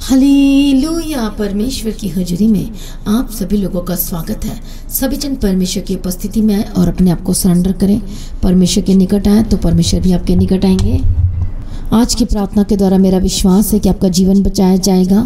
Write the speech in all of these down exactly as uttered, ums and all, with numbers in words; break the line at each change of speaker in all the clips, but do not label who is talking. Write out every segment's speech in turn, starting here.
Hallelujah. परमेश्वर की हजूरी में आप सभी लोगों का स्वागत है। सभी जन परमेश्वर की उपस्थिति में आए और अपने आप को सरेंडर करें। परमेश्वर के निकट आए तो परमेश्वर भी आपके निकट आएंगे। आज की प्रार्थना के द्वारा मेरा विश्वास है कि आपका जीवन बचाया जाएगा।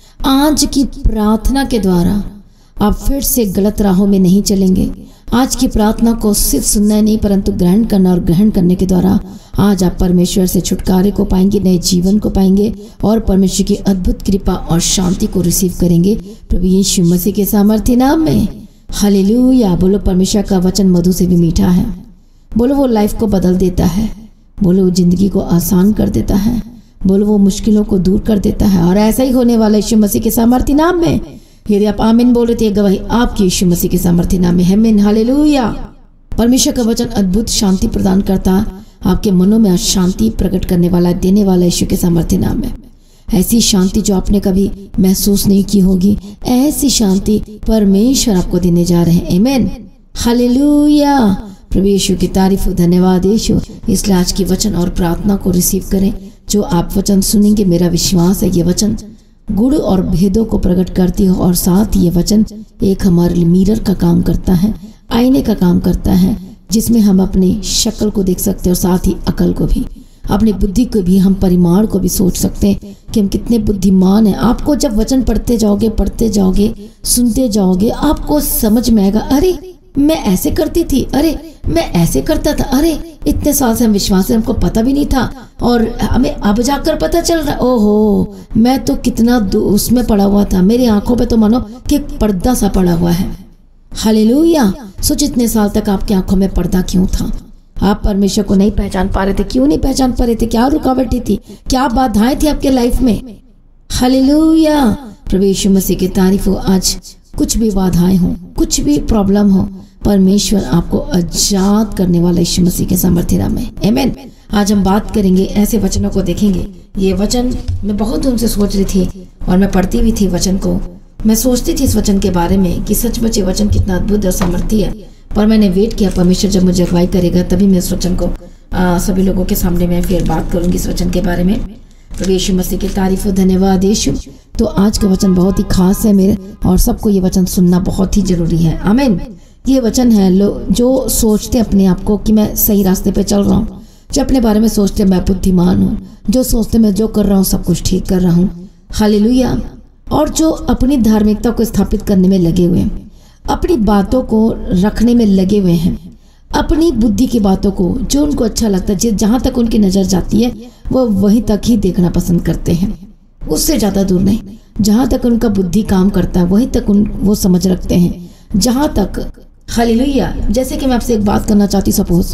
आज की प्रार्थना के द्वारा आप फिर से गलत राहों में नहीं चलेंगे। आज की प्रार्थना को सिर्फ सुनना ही नहीं परंतु ग्रहण करना और ग्रहण करने के द्वारा आज आप परमेश्वर से छुटकारे को पाएंगे, नए जीवन को पाएंगे और परमेश्वर की अद्भुत कृपा और शांति को रिसीव करेंगे प्रभु यीशु मसीह के सामर्थ्य नाम में। हालेलुया। बोलो, परमेश्वर का वचन मधु से भी मीठा है। बोलो, वो लाइफ को बदल देता है। बोलो, वो जिंदगी को आसान कर देता है। बोलो, वो मुश्किलों को दूर कर देता है और ऐसा ही होने वाला यीशु मसीह के सामर्थ्य नाम में। यदि आप आमीन बोल रहे थे, गवाही आपकी यीशु मसीह के सामर्थ्य नाम में है। आमीन। हालेलुया। परमेश्वर का वचन अद्भुत शांति प्रदान करता, आपके मनों में शांति प्रकट करने वाला, देने वाला यीशु के सामर्थ्य नाम में। ऐसी शांति जो आपने कभी महसूस नहीं की होगी, ऐसी शांति परमेश्वर आपको देने जा रहे हैं। आमीन। हालेलुया। प्रभु यीशु की तारीफ हो। धन्यवाद यीशु। इसलिए आज की वचन और प्रार्थना को रिसीव करें। जो आप वचन सुनेंगे, मेरा विश्वास है ये वचन गुण और भेदों को प्रकट करती हो और साथ ये वचन एक हमारे लिए मिरर का काम करता है, आईने का काम करता है, जिसमें हम अपनी शक्ल को देख सकते हैं और साथ ही अकल को भी, अपनी बुद्धि को भी, हम परिमाण को भी सोच सकते हैं कि हम कितने बुद्धिमान हैं। आपको जब वचन पढ़ते जाओगे पढ़ते जाओगे सुनते जाओगे, आपको समझ में आएगा, अरे मैं ऐसे करती थी, अरे मैं ऐसे करता था, अरे इतने साल से हम विश्वास से हमको पता भी नहीं था और हमें अब जाकर पता चल रहा, ओहो मैं तो कितना उसमें पड़ा हुआ था। मेरी आंखों पे तो मानो कि पर्दा सा पड़ा हुआ है। हालेलुया। सो जितने साल तक आपकी आंखों में पर्दा क्यों था? आप परमेश्वर को नहीं पहचान पा रहे थे। क्यों नहीं पहचान पा रहे थे? क्या रुकावटें थी? क्या बाधाएं थी आपके लाइफ में? हालेलुया। प्रभु यीशु मसीह की तारीफ हो। आज कुछ भी बाधाएं हो, कुछ भी प्रॉब्लम हो, परमेश्वर आपको आजाद करने वाला यीशु मसीह के सामर्थ्य नाम में। आमीन। आज हम बात करेंगे, ऐसे वचनों को देखेंगे। ये वचन मैं बहुत दिन से सोच रही थी और मैं पढ़ती भी थी वचन को। मैं सोचती थी इस वचन के बारे में कि सचमुच ये वचन कितना अद्भुत और सामर्थ्य है, पर मैंने वेट किया परमेश्वर जब मुझे अगुवाई करेगा तभी मैं इस वचन को आ, सभी लोगों के सामने मैं फिर बात करूंगी इस वचन के बारे में। प्रभु यीशु मसीह की तारीफ हो। धन्यवाद यीशु। तो आज का वचन बहुत ही खास है मेरे, और सबको ये वचन सुनना बहुत ही जरूरी है। आमीन। ये वचन है लो जो सोचते अपने आप को कि मैं सही रास्ते पे चल रहा हूँ, जो अपने बारे में सोचते मैं बुद्धिमान हूँ, जो सोचते मैं जो कर रहा हूँ सब कुछ ठीक कर रहा हूँ। हालेलुया। और जो अपनी धार्मिकता को स्थापित करने में लगे हुए हैं, अपनी बातों को रखने में लगे हुए हैं, अपनी बुद्धि की बातों को जो उनको अच्छा लगता है, जहाँ तक उनकी नजर जाती है वो वहीं तक ही देखना पसंद करते हैं, उससे ज्यादा दूर नहीं। जहाँ तक उनका बुद्धि काम करता है वहीं तक उन वो समझ रखते हैं। जहाँ तक हालेलुया। जैसे कि मैं आपसे एक बात करना चाहती हूँ। सपोज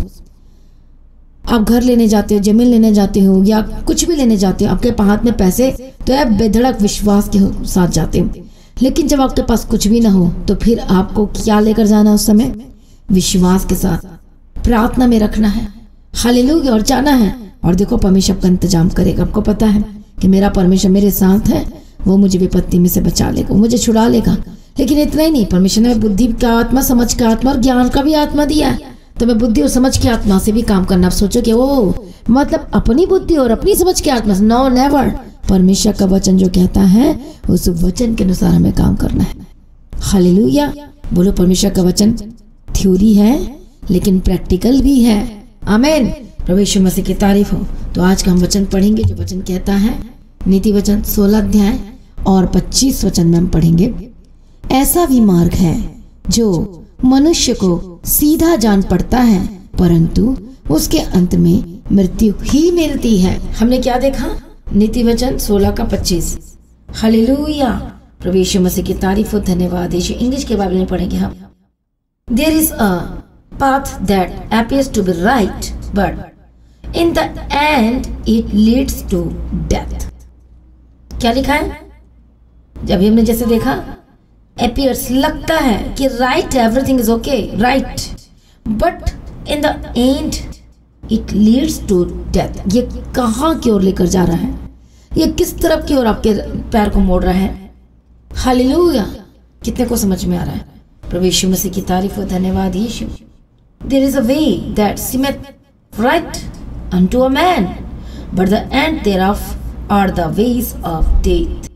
आप घर लेने जाते हो, जमीन लेने जाते हो या कुछ भी लेने जाते हो, आपके हाथ में पैसे तो आप बेधड़क विश्वास के साथ जाते हो। लेकिन जब आपके पास कुछ भी ना हो तो फिर आपको क्या लेकर जाना? उस समय विश्वास के साथ प्रार्थना में रखना है। हालेलुया। और जाना है और देखो परमेश्वर का इंतजाम करेगा। आपको पता है कि मेरा परमेश्वर मेरे साथ है, वो मुझे विपत्ति में से बचा लेगा, वो मुझे छुड़ा लेगा। लेकिन इतना ही नहीं, परमेश्वर ने बुद्धि का आत्मा, समझ का आत्मा और ज्ञान का भी आत्मा दिया है, तो मैं बुद्धि और समझ की आत्मा से भी काम करना। आप सोचो कि वो मतलब अपनी बुद्धि और अपनी समझ की आत्मा, नो नेवर। परमेश्वर का वचन जो कहता है उस वचन के अनुसार हमें काम करना है। हालेलुया। बोलो, परमेश्वर का वचन थ्योरी है लेकिन प्रैक्टिकल भी है। आमीन। प्रभु यीशु मसीह की तारीफ हो। तो आज का हम वचन पढ़ेंगे जो वचन कहता है, नीति वचन सोलह अध्याय और पच्चीस वचन में हम पढ़ेंगे। ऐसा भी मार्ग है जो मनुष्य को सीधा जान पड़ता है परंतु उसके अंत में मृत्यु ही मिलती है। हमने क्या देखा? नीति वचन सोलह का पच्चीस। हालेलुया। प्रभु यीशु मसीह की तारीफ हो। धन्यवाद यीशु। इंग्लिश के बाइबल में पढ़ेंगे हम। There is a path that appears to be right but in the end it leads to death. क्या लिखा है? जब हमने जैसे देखा, अपीयर्स लगता है कि right, everything is okay, right, but in the end it leads to death. ये कहाँ की ओर लेकर जा रहा है? ये किस तरफ की ओर आपके पैर को मोड़ रहा है? हालेलुया। कितने को समझ में आ रहा है? प्रभु यीशु मसीह की तारीफ हो। धन्यवाद Yeshu. There is a way that seemeth right unto a man, but the end thereof are the ways of death.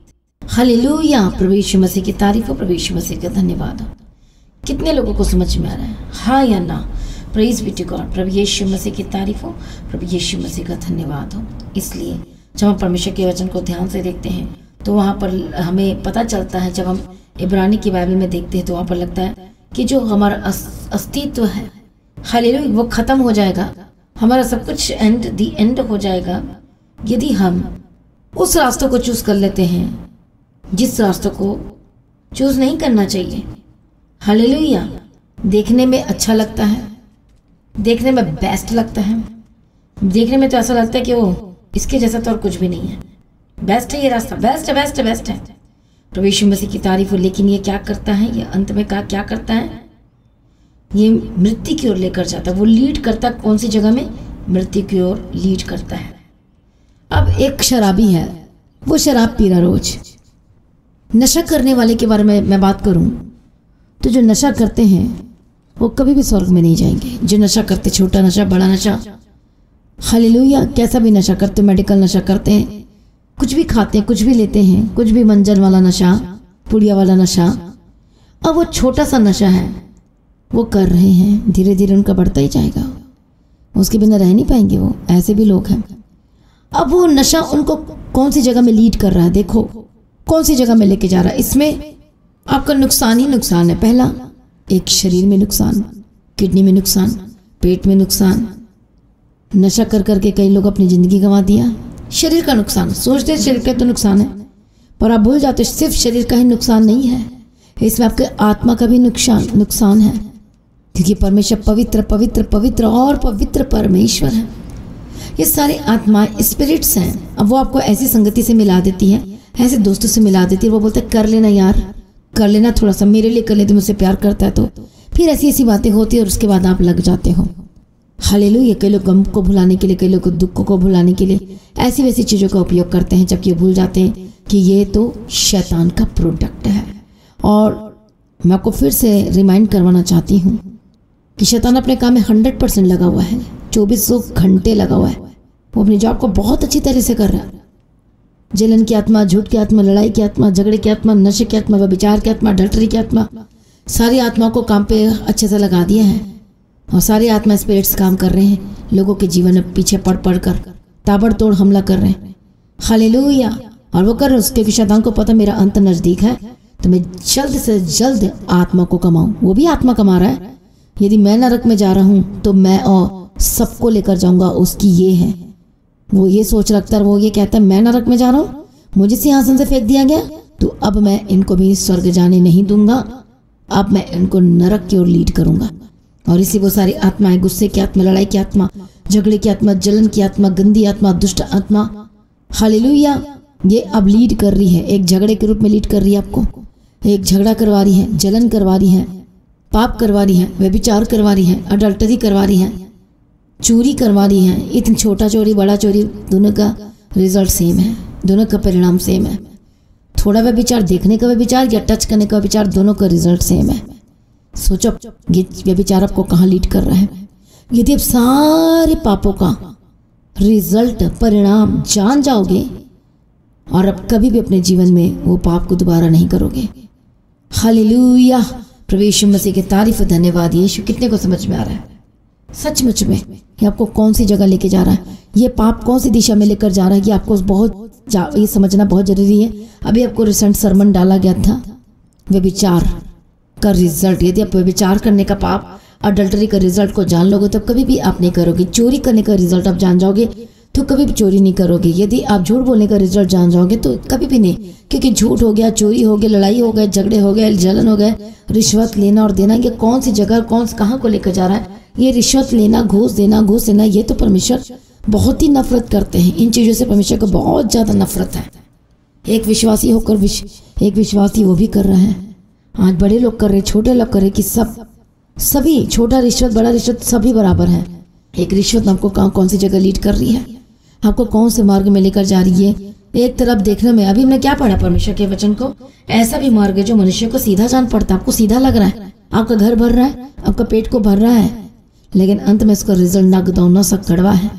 Hallelujah, प्रभु यीशु मसीह की तारीफ हो, प्रभु यीशु मसीह का धन्यवाद हो। कितने लोगों को समझ में आ रहा है, हाँ या ना? प्रेज बी टू गॉड, प्रभु यीशु मसीह की तारीफ हो, प्रभु यीशु मसीह का धन्यवाद हो। इसलिए जब हम परमेश्वर के वचन को ध्यान से देखते हैं तो वहाँ पर हमें पता चलता है, जब हम इब्रानी की बाइबल में देखते हैं तो वहाँ पर लगता है कि जो हमारा अस्तित्व है, हालेलुया, वो खत्म हो जाएगा, हमारा सब कुछ एंड दी एंड हो जाएगा यदि हम उस रास्तों को चूज कर लेते हैं जिस रास्तों को चूज नहीं करना चाहिए। हालेलुया, देखने में अच्छा लगता है, देखने में बेस्ट लगता है, देखने में तो ऐसा लगता है कि वो इसके जैसा तो और कुछ भी नहीं है, बेस्ट है ये रास्ता, बेस्ट है, बेस्ट है, बेस्ट है। प्रभु यीशु मसीह की तारीफ हो। लेकिन ये क्या करता है, ये अंत में क्या क्या करता है, ये मृत्यु की ओर लेकर जाता है। वो लीड करता है कौन सी जगह में, मृत्यु की ओर लीड करता है। अब एक शराबी है, वो शराब पी रहा रोज। नशा करने वाले के बारे में मैं बात करूं तो जो नशा करते हैं वो कभी भी स्वर्ग में नहीं जाएंगे। जो नशा करते, छोटा नशा, बड़ा नशा, हालेलुया, कैसा भी नशा करते, मेडिकल नशा करते हैं, कुछ भी खाते हैं, कुछ भी लेते हैं, कुछ भी मंजन वाला नशा, पुड़िया वाला नशा, अब वो छोटा सा नशा है वो कर रहे हैं, धीरे धीरे उनका बढ़ता ही जाएगा, उसके बिना रह नहीं पाएंगे वो, ऐसे भी लोग हैं। अब वो नशा उनको कौन सी जगह में लीड कर रहा है, देखो कौन सी जगह में लेके जा रहा है। इसमें आपका नुकसान ही नुकसान है। पहला, एक शरीर में नुकसान, किडनी में नुकसान, पेट में नुकसान। नशा कर करके कई लोग अपनी जिंदगी गंवा दिया। शरीर का नुकसान, सोचते शरीर का तो नुकसान है, पर आप भूल जाते सिर्फ शरीर का ही नुकसान नहीं है, इसमें आपके आत्मा का भी नुकसान नुकसान है, क्योंकि परमेश्वर पवित्र पवित्र पवित्र और पवित्र परमेश्वर है। ये सारे आत्माएं स्पिरिट्स हैं। अब वो आपको ऐसी संगति से मिला देती है, ऐसे दोस्तों से मिला देती है, वो बोलते कर लेना यार, कर लेना थोड़ा सा, मेरे लिए कर ले, तुम मुझसे प्यार करता है तो। फिर ऐसी ऐसी बातें होती है और उसके बाद आप लग जाते हो। हालेलुया, कई लोग गम को भुलाने के लिए, कई लोग दुख को भुलाने के लिए ऐसी वैसी चीज़ों का उपयोग करते हैं, जबकि भूल जाते हैं कि ये तो शैतान का प्रोडक्ट है। और मैं आपको फिर से रिमाइंड करवाना चाहती हूँ कि शैतान अपने काम में हंड्रेड परसेंट लगा हुआ है, चौबीसों घंटे लगा हुआ है। वो अपनी जॉब को बहुत अच्छी तरह से कर रहा है। जलन की आत्मा, झूठ की आत्मा, लड़ाई की आत्मा, झगड़े की आत्मा, नशे की आत्मा, व्यभिचार की आत्मा, अडल्टरी की आत्मा, सारी आत्माओं को काम पे अच्छे से लगा दिया है। और सारे आत्मा स्पिरिट्स काम कर रहे हैं, लोगों के जीवन में पीछे पड़ पड़ कर ताबड़तोड़ हमला कर रहे हैं। हालेलुया, और वो कर रहे हैं क्योंकि शैतान को पता मेरा अंत नज़दीक है, तो मैं जल्द से जल्द आत्मा को कमाऊं। वो भी आत्मा कमा रहा है। यदि मैं नरक में जा रहा हूँ तो मैं और सबको लेकर जाऊंगा, उसकी ये है। वो ये सोच रखता है, वो ये कहता है मैं नरक में जा रहा हूँ, मुझे सिंहासन से फेंक दिया गया, तो अब मैं इनको भी स्वर्ग जाने नहीं दूंगा, अब मैं इनको नरक की ओर लीड करूंगा। और इसी वो सारी आत्माएं, गुस्से की आत्मा, लड़ाई की आत्मा, झगड़े की आत्मा, जलन की आत्मा, गंदी आत्मा, दुष्ट आत्मा, हालेलुया, ये अब लीड कर रही है, एक झगड़े के रूप में लीड कर रही है आपको। एक झगड़ा करवा रही है, जलन करवा रही है, पाप करवा रही है, व्यभिचार करवा रही है, अडल्टरी करवा रही है, चोरी करवा रही है। इतनी छोटा चोरी, बड़ा चोरी, दोनों का रिजल्ट सेम है, दोनों का परिणाम सेम है। थोड़ा व्यभिचार, देखने का व्यभिचार या टच करने का व्यभिचार, दोनों का रिजल्ट सेम है। सोचो ये व्यभिचार आपको कहाँ लीड कर रहा है। यदि आप सारे पापों का रिजल्ट, परिणाम जान जाओगे और अब कभी भी अपने जीवन में वो पाप को दोबारा नहीं करोगे। हालेलुया, प्रभु यीशु मसीह की तारीफ, धन्यवाद यीशु। कितने को समझ में आ रहा है सचमुच में ये आपको कौन सी जगह लेके जा रहा है, ये पाप कौन सी दिशा में लेकर जा रहा है, ये आपको बहुत ये समझना बहुत जरूरी है। अभी आपको रिसेंट सरमन डाला गया था, व्यभिचार का रिजल्ट। यदि आप व्यभिचार करने का पाप, अडल्टरी का रिजल्ट को जान लोगे तो कभी भी आप नहीं करोगे। चोरी करने का रिजल्ट आप जान जाओगे तो कभी भी चोरी नहीं करोगे। यदि आप झूठ बोलने का रिजल्ट जान जाओगे तो कभी भी नहीं, क्योंकि झूठ हो गया, चोरी हो गया, लड़ाई हो गए, झगड़े हो गए, जलन हो गए, रिश्वत लेना और देना, ये कौन सी जगह, कौन कहाँ को लेकर जा रहा है। ये रिश्वत लेना, घूस देना, घूस देना, ये तो परमेश्वर बहुत ही नफरत करते हैं। इन चीज़ों से परमेश्वर को बहुत ज़्यादा नफरत है। एक विश्वासी होकर विश, एक विश्वासी वो भी कर रहा है। आज बड़े लोग कर रहे, छोटे लोग कर रहे, कि सब सभी, छोटा रिश्वत, बड़ा रिश्वत, सभी बराबर है। एक रिश्वत आपको कहाँ कौन सी जगह लीड कर रही है, आपको कौन से मार्ग में लेकर जा रही है। एक तरफ देखने में, अभी हमने क्या पढ़ा परमेश्वर के वचन को, ऐसा भी मार्ग है जो मनुष्य को सीधा जान पड़ता है। आपको सीधा लग रहा है, आपका घर भर रहा है, आपका पेट को भर रहा है, लेकिन अंत में इसका रिजल्ट ना गदौना सा कड़वा है।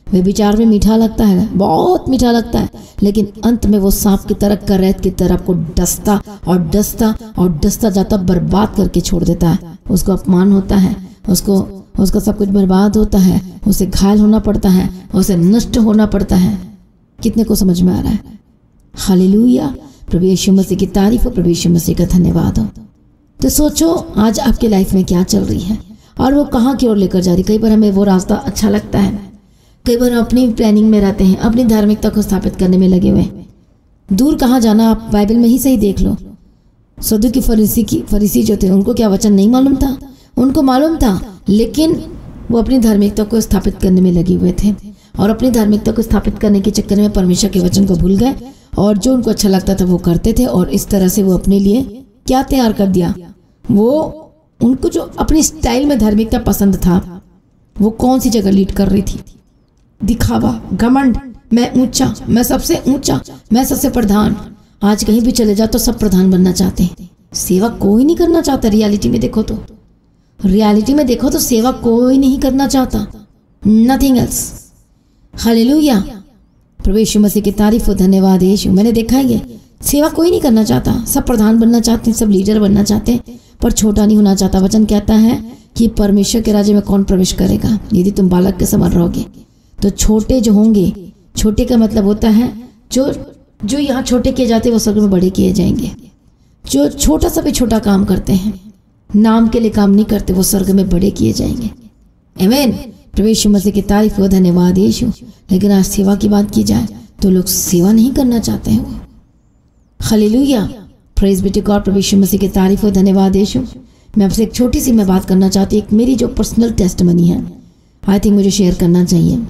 व्यभिचार में मीठा लगता है, बहुत मीठा लगता है, लेकिन अंत में वो सांप की तरह, करैत की तरह आपको डसता और डसता और डसता जाता, बर्बाद करके छोड़ देता है। उसको अपमान होता है, उसको उसका सब कुछ बर्बाद होता है, उसे घायल होना पड़ता है, उसे नष्ट होना पड़ता है। कितने को समझ में आ रहा है? हालेलुया, प्रभु यीशु मसीह की तारीफ हो, प्रभु यीशु मसीह का धन्यवाद हो। तो सोचो आज आपके लाइफ में क्या चल रही है और वो कहाँ की ओर लेकर जा रही। कई बार हमें वो रास्ता अच्छा लगता है, कई बार हम अपनी प्लानिंग में रहते हैं, अपनी धार्मिकता को स्थापित करने में लगे हुए हैं। दूर कहाँ जाना, आप बाइबल में ही सही देख लो। सदूकी फरीसी की फरीसी जो थे, उनको क्या वचन नहीं मालूम था? उनको मालूम था, लेकिन वो अपनी धार्मिकता को स्थापित करने में लगे हुए थे और अपनी धार्मिकता को स्थापित करने के चक्कर में परमेश्वर के वचन को भूल गए और जो उनको अच्छा लगता था वो करते थे। और इस तरह से वो अपने लिए क्या तैयार कर दिया, वो उनको जो अपनी स्टाइल में धार्मिकता पसंद था, वो कौन सी जगह लीड कर रही थी? दिखावा, घमंड, मैं ऊंचा, मैं सबसे ऊंचा, मैं सबसे प्रधान। आज कहीं भी चले जाओ तो सब प्रधान बनना चाहते हैं, सेवा कोई नहीं करना चाहता। रियलिटी में देखो तो रियलिटी में देखो तो सेवा कोई नहीं करना चाहता, नथिंग एल्स। हालेलुया, प्रभु यीशु मसीह की तारीफ हो, धन्यवाद यीशु। मैंने देखा है, सेवा कोई नहीं करना चाहता, सब प्रधान बनना चाहते हैं, सब लीडर बनना चाहते हैं, पर छोटा नहीं होना चाहता। वचन कहता है कि परमेश्वर के राज्य में कौन प्रवेश करेगा यदि तुम बालक के समान रहोगे। तो छोटे जो होंगे, छोटे का मतलब होता है जो जो यहाँ छोटे किए जाते हैं वो स्वर्ग में बड़े किए जाएंगे। जो छोटा सा भी छोटा काम करते हैं, नाम के लिए काम नहीं करते, वो स्वर्ग में बड़े किए जाएंगे। आमीन, प्रभु यीशु मसीह की तारीफ हो, धन्यवाद यीशु। लेकिन आज सेवा की बात की जाए तो लोग सेवा नहीं करना चाहते हैं। Hallelujah, praise be to God, प्रभु यीशु मसीह की तारीफ हो, धन्यवाद यीशु। मैं आपसे एक छोटी सी मैं बात करना चाहती हूँ, एक मेरी जो पर्सनल टेस्टमनी है, आई थिंक मुझे शेयर करना चाहिए।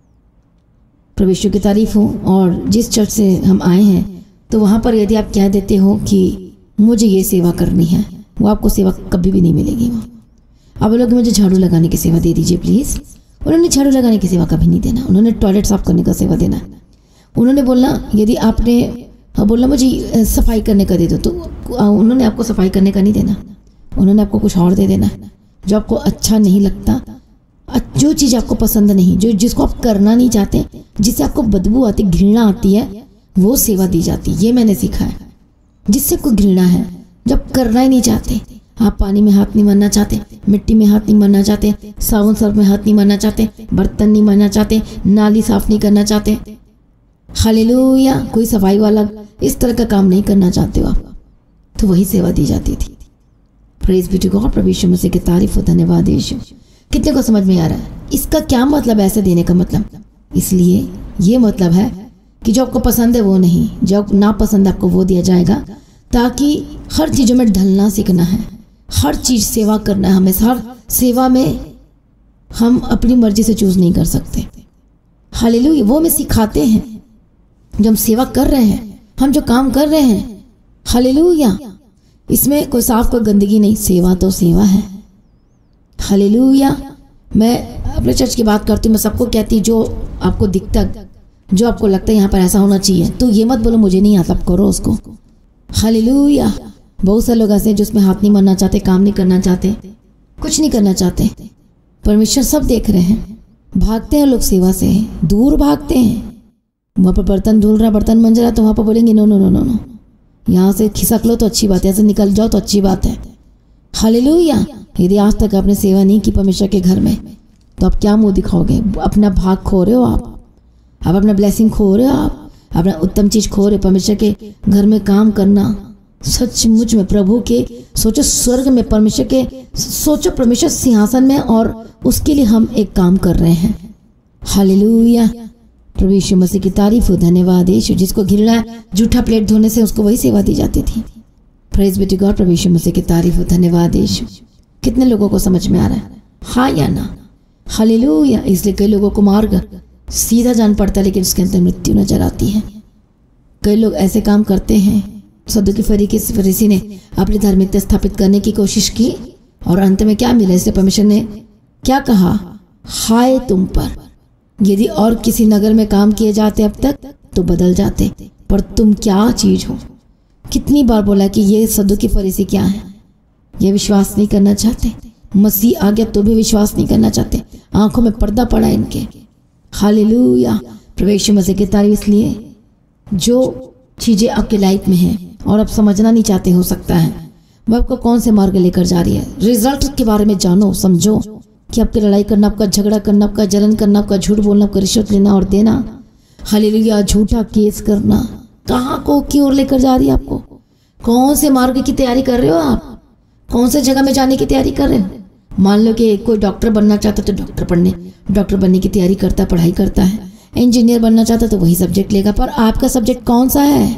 प्रभु यीशु की तारीफ हो। और जिस चर्च से हम आए हैं तो वहाँ पर यदि आप कह देते हो कि मुझे ये सेवा करनी है, वो आपको सेवा कभी भी नहीं मिलेगी। अब वो लोग मुझे झाड़ू लगाने की सेवा दे दीजिए प्लीज़। उन्होंने झाड़ू लगाने की सेवा कभी नहीं देना, उन्होंने टॉयलेट साफ करने का सेवा देना। उन्होंने बोलना यदि आपने बोलना मुझे सफाई करने का दे दो, तो उन्होंने आपको सफाई करने का नहीं देना, उन्होंने आपको कुछ और दे देना जो आपको अच्छा नहीं लगता, जो चीज़ आपको पसंद नहीं, जो जिसको आप करना नहीं चाहते, जिससे आपको बदबू आती, घृणा आती है, वो सेवा दी जाती है। ये मैंने सीखा है। जिससे कोई घृणा है, जब करना ही नहीं चाहते, आप पानी में हाथ नहीं मारना चाहते, मिट्टी में हाथ नहीं मारना चाहते, साबुन सर्फ में हाथ नहीं मारना चाहते, बर्तन नहीं मारना चाहते, नाली साफ नहीं करना चाहते, हालेलुया, कोई सफाई वाला इस तरह का काम नहीं करना चाहते हो आप, तो वही सेवा दी जाती थी। प्रेज बी टू गॉड, प्रभु यीशु मसीह की तारीफ हो, धन्यवाद यीशु। कितने को समझ में आ रहा है इसका क्या मतलब? ऐसे देने का मतलब, इसलिए ये मतलब है कि जो आपको पसंद है वो नहीं, जो ना पसंद आपको वो दिया जाएगा, ताकि हर चीज़ों में ढलना सीखना है, हर चीज़ सेवा करना है। हमें हर सेवा में हम अपनी मर्जी से चूज नहीं कर सकते। हालेलुया, वो हमें सिखाते हैं जो हम सेवा कर रहे हैं, हम जो काम कर रहे हैं। हालेलुया, इसमें कोई साफ कोई गंदगी नहीं, सेवा तो सेवा है। हालेलुया, मैं अपने चर्च की बात करती हूँ, मैं सबको कहती जो आपको दिखता, जो आपको लगता है यहाँ पर ऐसा होना चाहिए, तो ये मत बोलो मुझे नहीं आता, करो उसको। हालेलुया, बहुत सारे लोग ऐसे हैं जो उसमें हाथ नहीं मारना चाहते, काम नहीं करना चाहते, कुछ नहीं करना चाहते। परमेश्वर सब देख रहे हैं, भागते हैं लोग सेवा से, दूर भागते हैं। वहाँ पर बर्तन धुल रहा, बर्तन मंज रहा, तो वहाँ पर बोलेंगे no no no no no, यहाँ से खिसक लो तो अच्छी बात है, यहाँ से निकल जाओ तो अच्छी बात है। हालेलुया, यदि आज तक आपने सेवा नहीं की परमेश्वर के घर में, तो आप क्या मुंह दिखाओगे? अपना भाग खो रहे हो आप, आप अपना ब्लेसिंग खो रहे हो, आप अपना उत्तम चीज खो रहे हो। परमेश्वर के घर में काम करना सचमुच में प्रभु के, सोचो स्वर्ग में परमेश्वर के, सोचो परमेश्वर सिंहासन में और उसके लिए हम एक काम कर रहे हैं। हालेलुया, प्रभु यीशु मसीह की तारीफ हो, धन्यवाद यीशु। जिसको घृणा है जूठा प्लेट धोने से, उसको वही सेवा दी जाती थी। प्रेज बी टू गॉड, प्रभु यीशु मसीह की तारीफ हो, धन्यवाद यीशु। कितने लोगों को समझ में आ रहा है? हाँ या ना? हालेलुया, इसलिए कई लोगों को मार्ग सीधा जान पड़ता है, लेकिन उसके अंदर मृत्यु नजर आती है। कई लोग ऐसे काम करते हैं, सदूकी फरीसी ने अपनी धार्मिकता स्थापित करने की कोशिश की और अंत में क्या मिला? इसलिए परमेश्वर ने क्या कहा? हाय तुम पर, यदि और किसी नगर में काम किए जाते अब तक तो बदल जाते, पर तुम क्या चीज हो। कितनी बार बोला कि ये सदूकी फरीसी क्या है, ये विश्वास नहीं करना चाहते। मसीह आ गया तो भी विश्वास नहीं करना चाहते, आंखों में पर्दा पड़ा इनके। हालेलुया। प्रवेश मसीह की तारीफ। इसलिए जो चीज़ें आपके लाइफ में हैं और आप समझना नहीं चाहते, हो सकता है वह आपको कौन से मार्ग लेकर जा रही है। रिजल्ट के बारे में जानो, समझो कि आपकी लड़ाई करना, आपका झगड़ा करना, आपका जलन करना, आपका झूठ बोलना, आपका रिश्वत लेना और देना, हालेलुया, झूठा केस करना, कहाँ को की ओर लेकर जा रही है आपको। कौन से मार्ग की तैयारी कर रहे हो आप, कौन से जगह में जाने की तैयारी कर रहे हो। मान लो कि कोई डॉक्टर बनना चाहता तो डॉक्टर पढ़ने डॉक्टर बनने की तैयारी करता, पढ़ाई करता है। इंजीनियर बनना चाहता तो वही सब्जेक्ट लेगा, पर आपका सब्जेक्ट कौन सा है,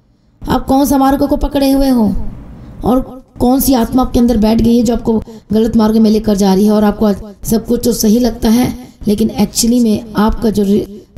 आप कौन सा मार्ग को पकड़े हुए हो और कौन सी आत्मा आपके अंदर बैठ गई है जो आपको गलत मार्ग में लेकर जा रही है। और आपको सब कुछ तो सही लगता है, लेकिन एक्चुअली में आपका जो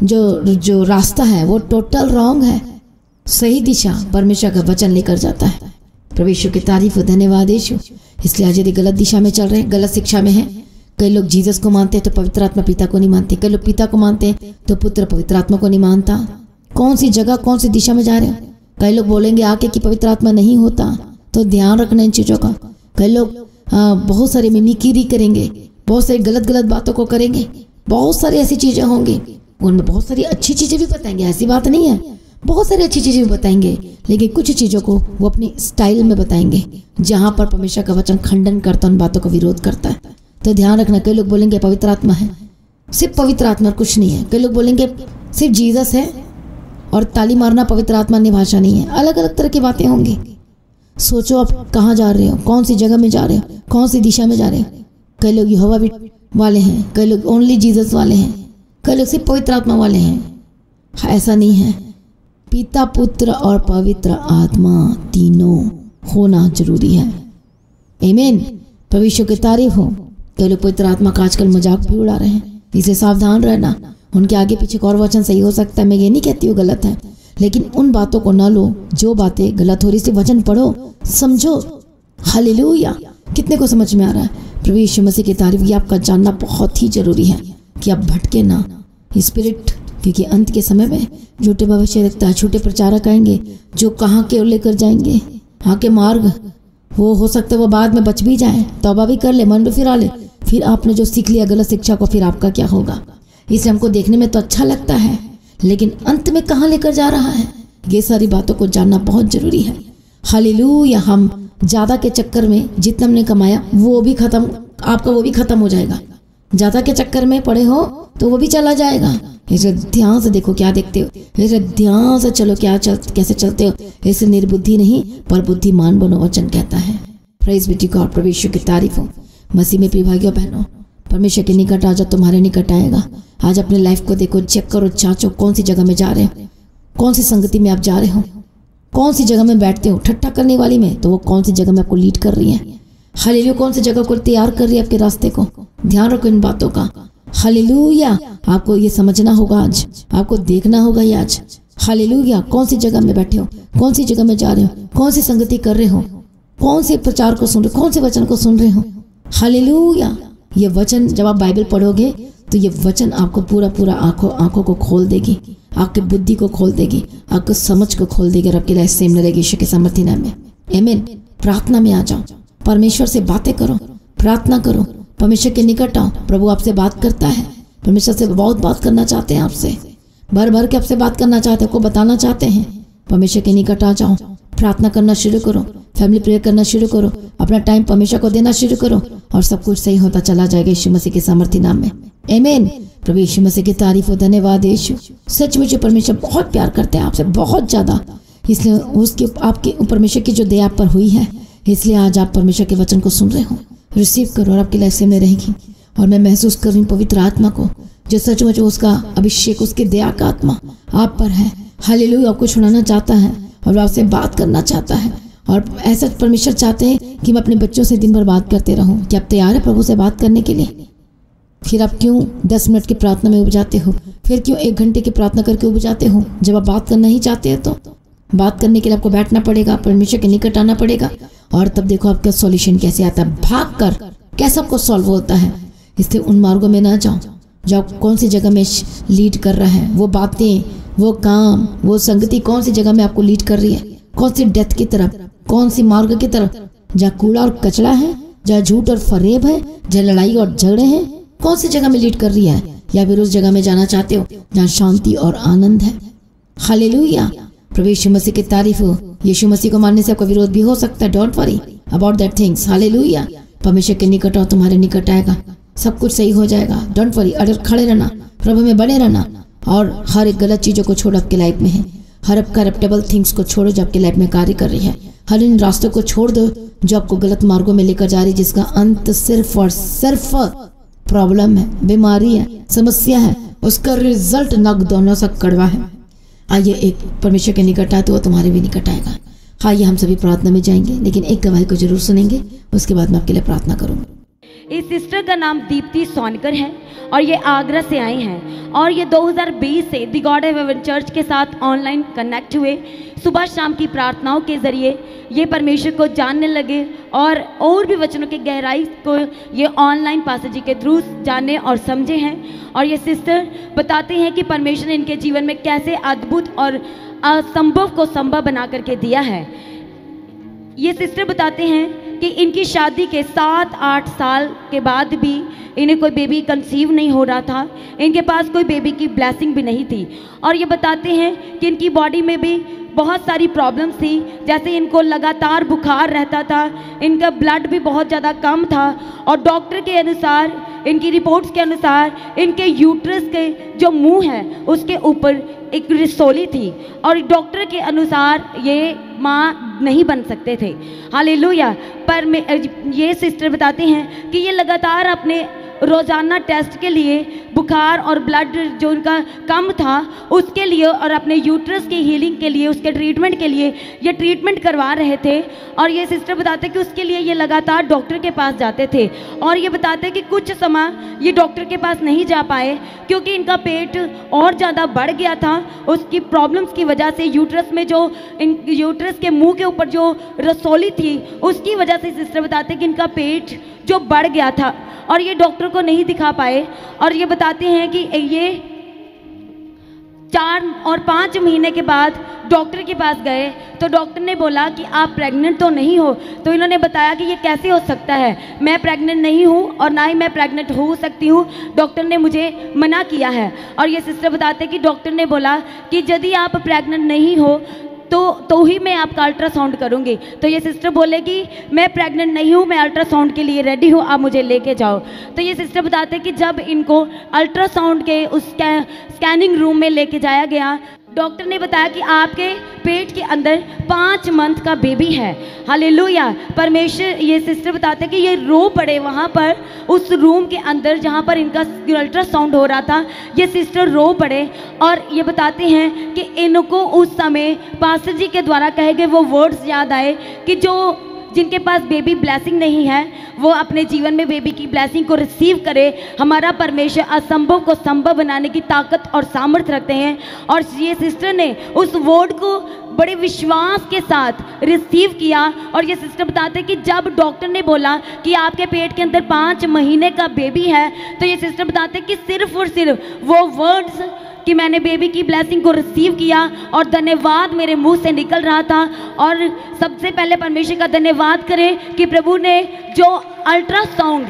जो जो रास्ता है वो टोटल रॉन्ग है। सही दिशा परमेश्वर का वचन लेकर जाता है। प्रभु यीशु की तारीफ हो, धन्यवाद यीशु। इसलिए आज यदि गलत दिशा में चल रहे हैं, गलत शिक्षा में है, कई लोग जीसस को मानते हैं तो पवित्र आत्मा पिता को नहीं मानते, कई लोग पिता को मानते हैं तो पुत्र पवित्र आत्मा को नहीं मानता। कौन सी जगह, कौन सी दिशा में जा रहे हो। कई लोग बोलेंगे आके कि पवित्र आत्मा नहीं होता, तो ध्यान रखना इन चीज़ों का। कई लोग बहुत सारी मिमिक्री करेंगे, बहुत सारी गलत गलत बातों को करेंगे, बहुत सारी ऐसी चीज़ें होंगी, उनमें बहुत सारी अच्छी चीज़ें भी बताएंगे, ऐसी बात नहीं है, बहुत सारी अच्छी चीज़ें भी बताएंगे, लेकिन कुछ चीज़ों को वो अपनी स्टाइल में बताएंगे जहाँ पर परमेश्वर का वचन खंडन करता, उन बातों का विरोध करता है। तो ध्यान रखना। कई लोग बोलेंगे पवित्र आत्मा है, सिर्फ पवित्र आत्मा, कुछ नहीं है। कई लोग बोलेंगे सिर्फ जीसस है और ताली मारना पवित्र आत्मा निभाषा नहीं है। अलग अलग तरह की बातें होंगी। सोचो आप कहाँ जा रहे हो, कौन सी जगह में जा रहे हो, कौन सी दिशा में जा रहे हो। कई लोग यहोवा भी वाले हैं, कई लोग ओनली जीसस वाले हैं, कई लोग सिर्फ पवित्र आत्मा वाले हैं। ऐसा नहीं है। पिता, पुत्र और पवित्र आत्मा तीनों होना जरूरी है। आमीन। परमेश्वर की तारीफ हो। कई लोग पवित्र आत्मा का आजकल मजाक भी उड़ा रहे हैं, इसे सावधान रहना। उनके आगे पीछे और वचन सही हो सकता है, मैं ये नहीं कहती हूँ गलत है, लेकिन उन बातों को ना लो जो बातें गलत हो रही। से वचन पढ़ो, समझो। हालेलुया। कितने को समझ में आ रहा है। प्रभु यीशु मसीह की तारीफ। ये आपका जानना बहुत ही जरूरी है कि आप भटके ना स्पिरिट, क्योंकि अंत के समय में झूठे भविष्य रखता है, झूठे प्रचारक आएंगे जो कहाँ के ओर लेकर जाएंगे। हाँ के मार्ग वो हो सकता है वो बाद में बच भी जाए, तौबा भी कर ले, मन भी फिरा ले, फिर आपने जो सीख लिया गलत शिक्षा को, फिर आपका क्या होगा। इसलिए हमको देखने में तो अच्छा लगता है, लेकिन अंत में कहाँ लेकर जा रहा है, ये सारी बातों को जानना बहुत जरूरी है। हालेलुया। हम ज़्यादा के चक्कर में जितना हमने कमाया वो भी खत्म, आपका वो भी खत्म हो जाएगा। ज़्यादा के चक्कर में पड़े हो तो वो भी चला जाएगा। इसे ध्यान से देखो क्या देखते हो, इसे ध्यान से चलो क्या चल, कैसे चलते हो। इसे निर्बुद्धि नहीं पर बुद्धिमान बनो, वचन कहता है। Praise be to God. प्रभु यीशु की तारीफ हो। मसीह में प्रिय भाइयों बहनों, परमेश्वर के निकट आ जाओ, तुम्हारे निकट आएगा। आज अपने लाइफ को देखो, चेक करो, जांचो कौन सी जगह में जा रहे हो, कौन सी संगति में आप जा रहे हो, कौन सी जगह में बैठते हो। ठट्ठा करने वाली में तो वो कौन सी जगह में आपको लीड कर रही है। हालेलुया। कौन सी जगह को तैयार कर रही है आपके रास्ते को। ध्यान रखो इन बातों का। हालेलुया। आपको ये समझना होगा, आज आपको देखना होगा ये आज। हालेलुया। कौन सी जगह में बैठे हो, कौन सी जगह में जा रहे हो, कौन सी संगति कर रहे हो, कौन से प्रचार को सुन रहे हो, कौन से वचन को सुन रहे हो। हालेलुया। ये वचन जब आप बाइबल पढ़ोगे तो ये वचन आपको पूरा पूरा आंखों आंखों को खोल देगी, आपकी बुद्धि को खोल देगी, आपको समझ को खोल देगी और आपकी लाइफ सेम न रहेगी। यीशु के सामर्थ्य नाम में आमीन। प्रार्थना में आ जाओ, परमेश्वर से बातें करो, प्रार्थना करो, परमेश्वर के निकट आओ। प्रभु आपसे बात करता है, परमेश्वर से बहुत बात करना चाहते हैं, आपसे भर भर के आपसे बात करना चाहते हैं, को बताना चाहते हैं। परमेश्वर के निकट आ जाओ, प्रार्थना करना शुरू करो, फैमिली प्रेयर करना शुरू करो, अपना टाइम परमेश्वर को देना शुरू करो और सब कुछ सही होता चला जाएगा यीशु मसीह के सामर्थ्य नाम में आमीन। प्रभु यीशु मसीह की तारीफ हो। धन्यवाद यीशु। सचमुच परमेश्वर बहुत प्यार करते हैं आपसे, बहुत ज़्यादा। इसलिए उसके आपके परमेश्वर की जो दया आप पर हुई है, इसलिए आज आप परमेश्वर के वचन को सुन रहे हो। रिसीव करो और आपकी लाइफ से में रहेगी। और मैं महसूस कर रही हूँ पवित्र आत्मा को, जो सचमुच उसका अभिषेक, उसके दया का आत्मा आप पर है। हालेलुया। आपको छुड़ाना चाहता है और आपसे बात करना चाहता है। और ऐसा परमेश्वर चाहते हैं कि मैं अपने बच्चों से दिन भर बात करते रहूं। क्या आप तैयार है प्रभु से बात करने के लिए? फिर आप क्यों दस मिनट की प्रार्थना में उब जाते हो? फिर क्यों एक घंटे की प्रार्थना करके उब जाते हो? जब आप बात करना ही चाहते हैं तो बात करने के लिए आपको बैठना पड़ेगा, परमेश्वर के निकट आना पड़ेगा। और तब देखो आपका सॉल्यूशन कैसे आता है, भाग कर कैसा आपको सॉल्व होता है। इसलिए उन मार्गों में ना जाओ जो कौन सी जगह में लीड कर रहा है, वो बातें, वो काम, वो संगति कौन सी जगह में आपको लीड कर रही है, कौन सी डेथ की तरफ, कौन सी मार्ग की तरफ, जहाँ कूड़ा और कचरा है, जहाँ झूठ और फरेब है, जहाँ लड़ाई और झगड़े हैं। कौन सी जगह में लीड कर रही है, या फिर उस जगह में जाना चाहते हो जहाँ शांति और आनंद है। हालेलुया, प्रभु यीशु मसीह की तारीफ हो। यीशु मसीह को मानने से आपका विरोध भी हो सकता है, don't worry about that things. Hallelujah, परमेश्वर के निकट आओ, तुम्हारे निकट आएगा, सब कुछ सही हो जाएगा। डोंट वरी, अगर खड़े रहना, प्रभु में बने रहना, और हर एक गलत चीजों को छोड़ो आपके लाइफ में है। हर करप्टेबल थिंग्स को छोड़ो जो आपके लाइफ में कार्य कर रही है। हर इन रास्तों को छोड़ दो जो आपको गलत मार्गों में लेकर जा रही, जिसका अंत सिर्फ और सिर्फ प्रॉब्लम है, बीमारी है, समस्या है, उसका रिजल्ट नग दोनों सा कड़वा है। आइए एक परमेश्वर के निकट आए तो वो तुम्हारे भी निकट आएगा। हाँ, ये हम सभी प्रार्थना में जाएंगे, लेकिन एक गवाही को जरूर सुनेंगे, उसके बाद मैं आपके लिए प्रार्थना करूंगा।
इस सिस्टर का नाम दीप्ति सोनकर है और ये आगरा से आई हैं और ये दो हज़ार बीस से the God of heaven church के साथ ऑनलाइन कनेक्ट हुए। सुबह शाम की प्रार्थनाओं के ज़रिए ये परमेश्वर को जानने लगे और और भी वचनों की गहराई को ये ऑनलाइन पास्टर जी के थ्रू जाने और समझे हैं। और ये सिस्टर बताते हैं कि परमेश्वर ने इनके जीवन में कैसे अद्भुत और असंभव को संभव बना करके दिया है। ये सिस्टर बताते हैं कि इनकी शादी के सात आठ साल के बाद भी इन्हें कोई बेबी कंसीव नहीं हो रहा था, इनके पास कोई बेबी की ब्लेसिंग भी नहीं थी। और ये बताते हैं कि इनकी बॉडी में भी बहुत सारी प्रॉब्लम्स थी, जैसे इनको लगातार बुखार रहता था, इनका ब्लड भी बहुत ज़्यादा कम था और डॉक्टर के अनुसार, इनकी रिपोर्ट्स के अनुसार इनके यूट्रस के जो मुंह है उसके ऊपर एक रिसोली थी और डॉक्टर के अनुसार ये माँ नहीं बन सकते थे। हालेलुया। पर ये सिस्टर बताते हैं कि ये लगातार अपने रोज़ाना टेस्ट के लिए बुखार और ब्लड जो उनका कम था उसके लिए और अपने यूट्रस की हीलिंग के लिए, उसके ट्रीटमेंट के लिए ये ट्रीटमेंट करवा रहे थे। और ये सिस्टर बताते हैं कि उसके लिए ये लगातार डॉक्टर के पास जाते थे और ये बताते हैं कि कुछ समय ये डॉक्टर के पास नहीं जा पाए क्योंकि इनका पेट और ज़्यादा बढ़ गया था। उसकी प्रॉब्लम्स की वजह से यूट्रस में जो इन यूट्रस के मुँह के ऊपर जो रसोली थी उसकी वजह से सिस्टर बताते हैं कि इनका पेट जो बढ़ गया था और ये डॉक्टर को नहीं दिखा पाए। और ये बताते हैं कि ये चार और पाँच महीने के बाद डॉक्टर के पास गए तो डॉक्टर ने बोला कि आप प्रेग्नेंट तो नहीं हो। तो इन्होंने बताया कि ये कैसे हो सकता है, मैं प्रेग्नेंट नहीं हूँ और ना ही मैं प्रेग्नेंट हो सकती हूँ, डॉक्टर ने मुझे मना किया है। और ये सिस्टर बताते हैं कि डॉक्टर ने बोला कि यदि आप प्रेग्नेंट नहीं हो तो तो ही मैं आपका अल्ट्रासाउंड करूँगी। तो ये सिस्टर बोले कि मैं प्रेग्नेंट नहीं हूँ, मैं अल्ट्रासाउंड के लिए रेडी हूँ, आप मुझे लेके जाओ। तो ये सिस्टर बताते हैं कि जब इनको अल्ट्रासाउंड के उस स्कैनिंग रूम में लेके जाया गया, डॉक्टर ने बताया कि आपके पेट के अंदर पाँच मंथ का बेबी है। हालेलुया। परमेश्वर, ये सिस्टर बताते हैं कि ये रो पड़े वहाँ पर उस रूम के अंदर जहाँ पर इनका अल्ट्रासाउंड हो रहा था, ये सिस्टर रो पड़े और ये बताते हैं कि इनको उस समय पास्टर जी के द्वारा कहे गए वो वर्ड्स याद आए कि जो जिनके पास बेबी ब्लेसिंग नहीं है वो अपने जीवन में बेबी की ब्लेसिंग को रिसीव करे। हमारा परमेश्वर असंभव को संभव बनाने की ताकत और सामर्थ्य रखते हैं। और ये सिस्टर ने उस वर्ड को बड़े विश्वास के साथ रिसीव किया। और ये सिस्टर बताते हैं कि जब डॉक्टर ने बोला कि आपके पेट के अंदर पाँच महीने का बेबी है, तो ये सिस्टर बताते हैं कि सिर्फ और सिर्फ वो वर्ड्स कि मैंने बेबी की ब्लेसिंग को रिसीव किया और धन्यवाद मेरे मुंह से निकल रहा था। और सबसे पहले परमेश्वर का धन्यवाद करें कि प्रभु ने जो अल्ट्रासाउंड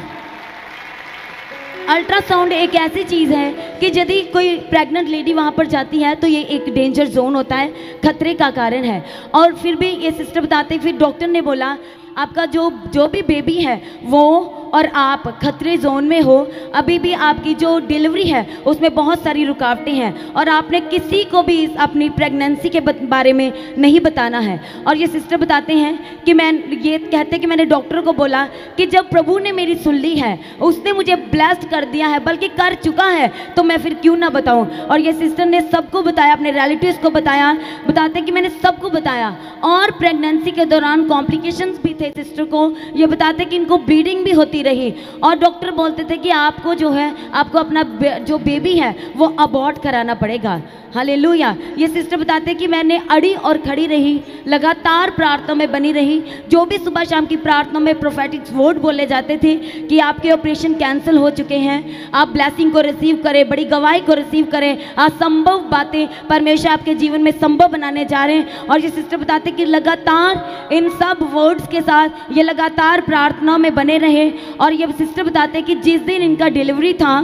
अल्ट्रासाउंड एक ऐसी चीज़ है कि यदि कोई प्रेग्नेंट लेडी वहाँ पर जाती है तो ये एक डेंजर जोन होता है, खतरे का कारण है। और फिर भी ये सिस्टर बताते हैं, फिर डॉक्टर ने बोला आपका जो जो भी बेबी है वो और आप खतरे जोन में हो, अभी भी आपकी जो डिलीवरी है उसमें बहुत सारी रुकावटें हैं और आपने किसी को भी इस अपनी प्रेगनेंसी के बारे में नहीं बताना है। और ये सिस्टर बताते हैं कि मैं ये कहते हैं कि मैंने डॉक्टर को बोला कि जब प्रभु ने मेरी सुन ली है, उसने मुझे ब्लेस्ड कर दिया है, बल्कि कर चुका है, तो मैं फिर क्यों ना बताऊं। और ये सिस्टर ने सबको बताया, अपने रिलेटिव्स को बताया, बताते हैं कि मैंने सबको बताया। और प्रेगनेंसी के दौरान कॉम्प्लिकेशंस भी थे सिस्टर को। ये बताते कि इनको ब्लीडिंग भी होती रही और डॉक्टर बोलते थे कि आपको जो है आपको अपना बे, जो बेबी है वो अबॉर्ट कराना पड़ेगा। हालेलुया। ये सिस्टर बताते कि मैंने अड़ी और खड़ी रही, लगातार प्रार्थना में बनी रही। जो भी सुबह शाम की प्रार्थना में प्रोफेटिक वर्ड बोले जाते थे कि आपके ऑपरेशन कैंसिल हो चुके हैं, आप ब्लेसिंग को रिसीव करें, बड़ी गवाही को रिसीव करें, असंभव बातें परमेश्वर आपके जीवन में संभव बनाने जा रहे हैं। और ये सिस्टर बताते कि लगातार इन सब वर्ड्स के साथ ये लगातार प्रार्थना में बने रहे। और ये सिस्टर बताते कि जिस दिन इनका डिलीवरी था